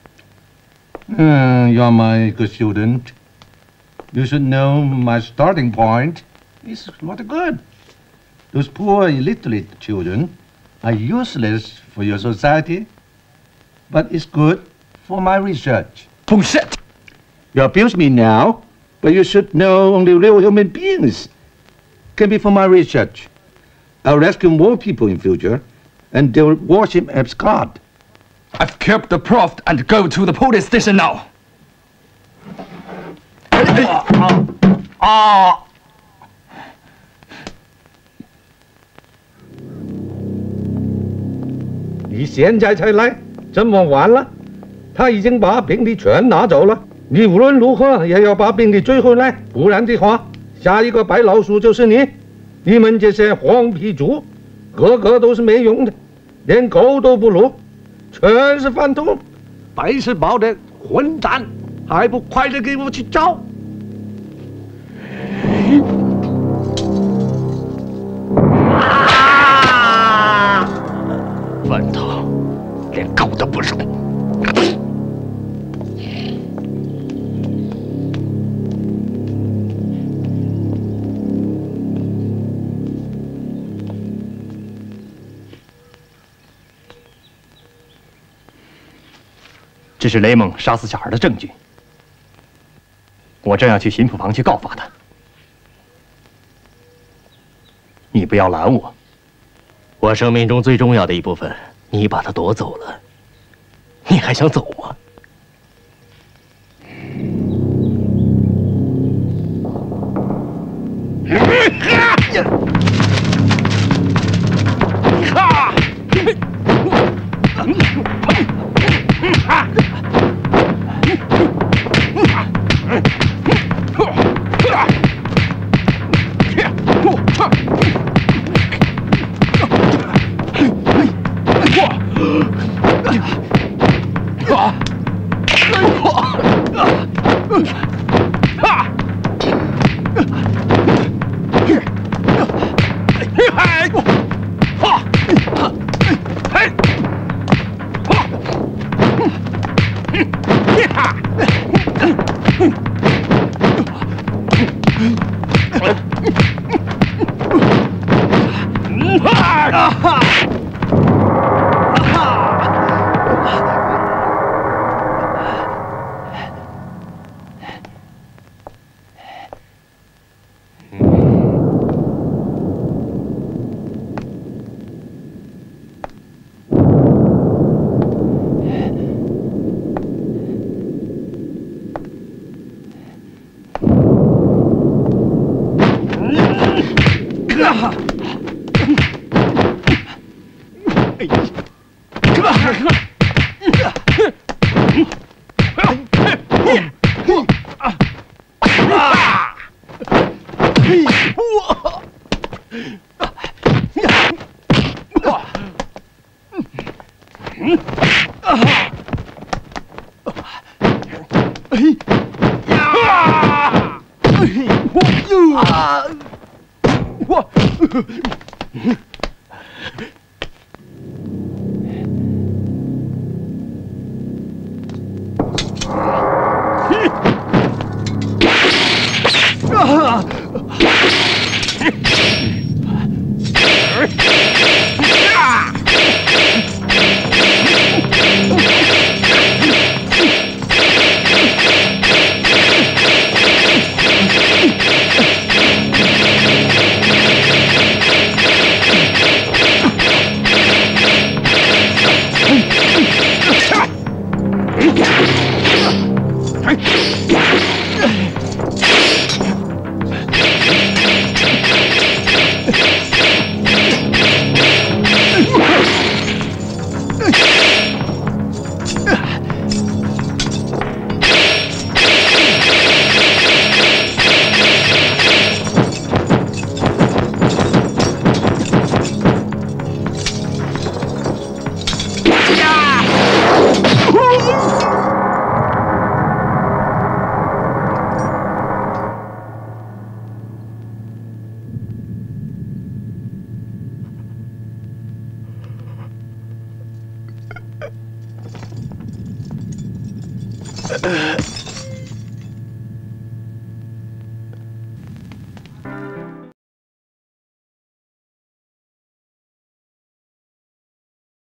You're my good student. You should know my starting point is not good. Those poor illiterate children are useless for your society, but it's good for my research. Bullshit! You abuse me now, but you should know only real human beings can be for my research. I'll rescue more people in future, and they'll worship as God. I've kept the proof and go to the police station now. 你现在才来，这么晚了，他已经把病历全拿走了。你无论如何也要把病历追回来，不然的话，下一个白老鼠就是你。你们这些黄皮猪，个个都是没用的，连狗都不如，全是饭桶。白吃饱的混蛋，还不快点给我去找！ 饭桶，连狗都不如。这是雷蒙杀死小孩的证据，我正要去巡捕房去告发他。你不要拦我，我生命中最重要的一部分，你把它夺走了，你还想走吗？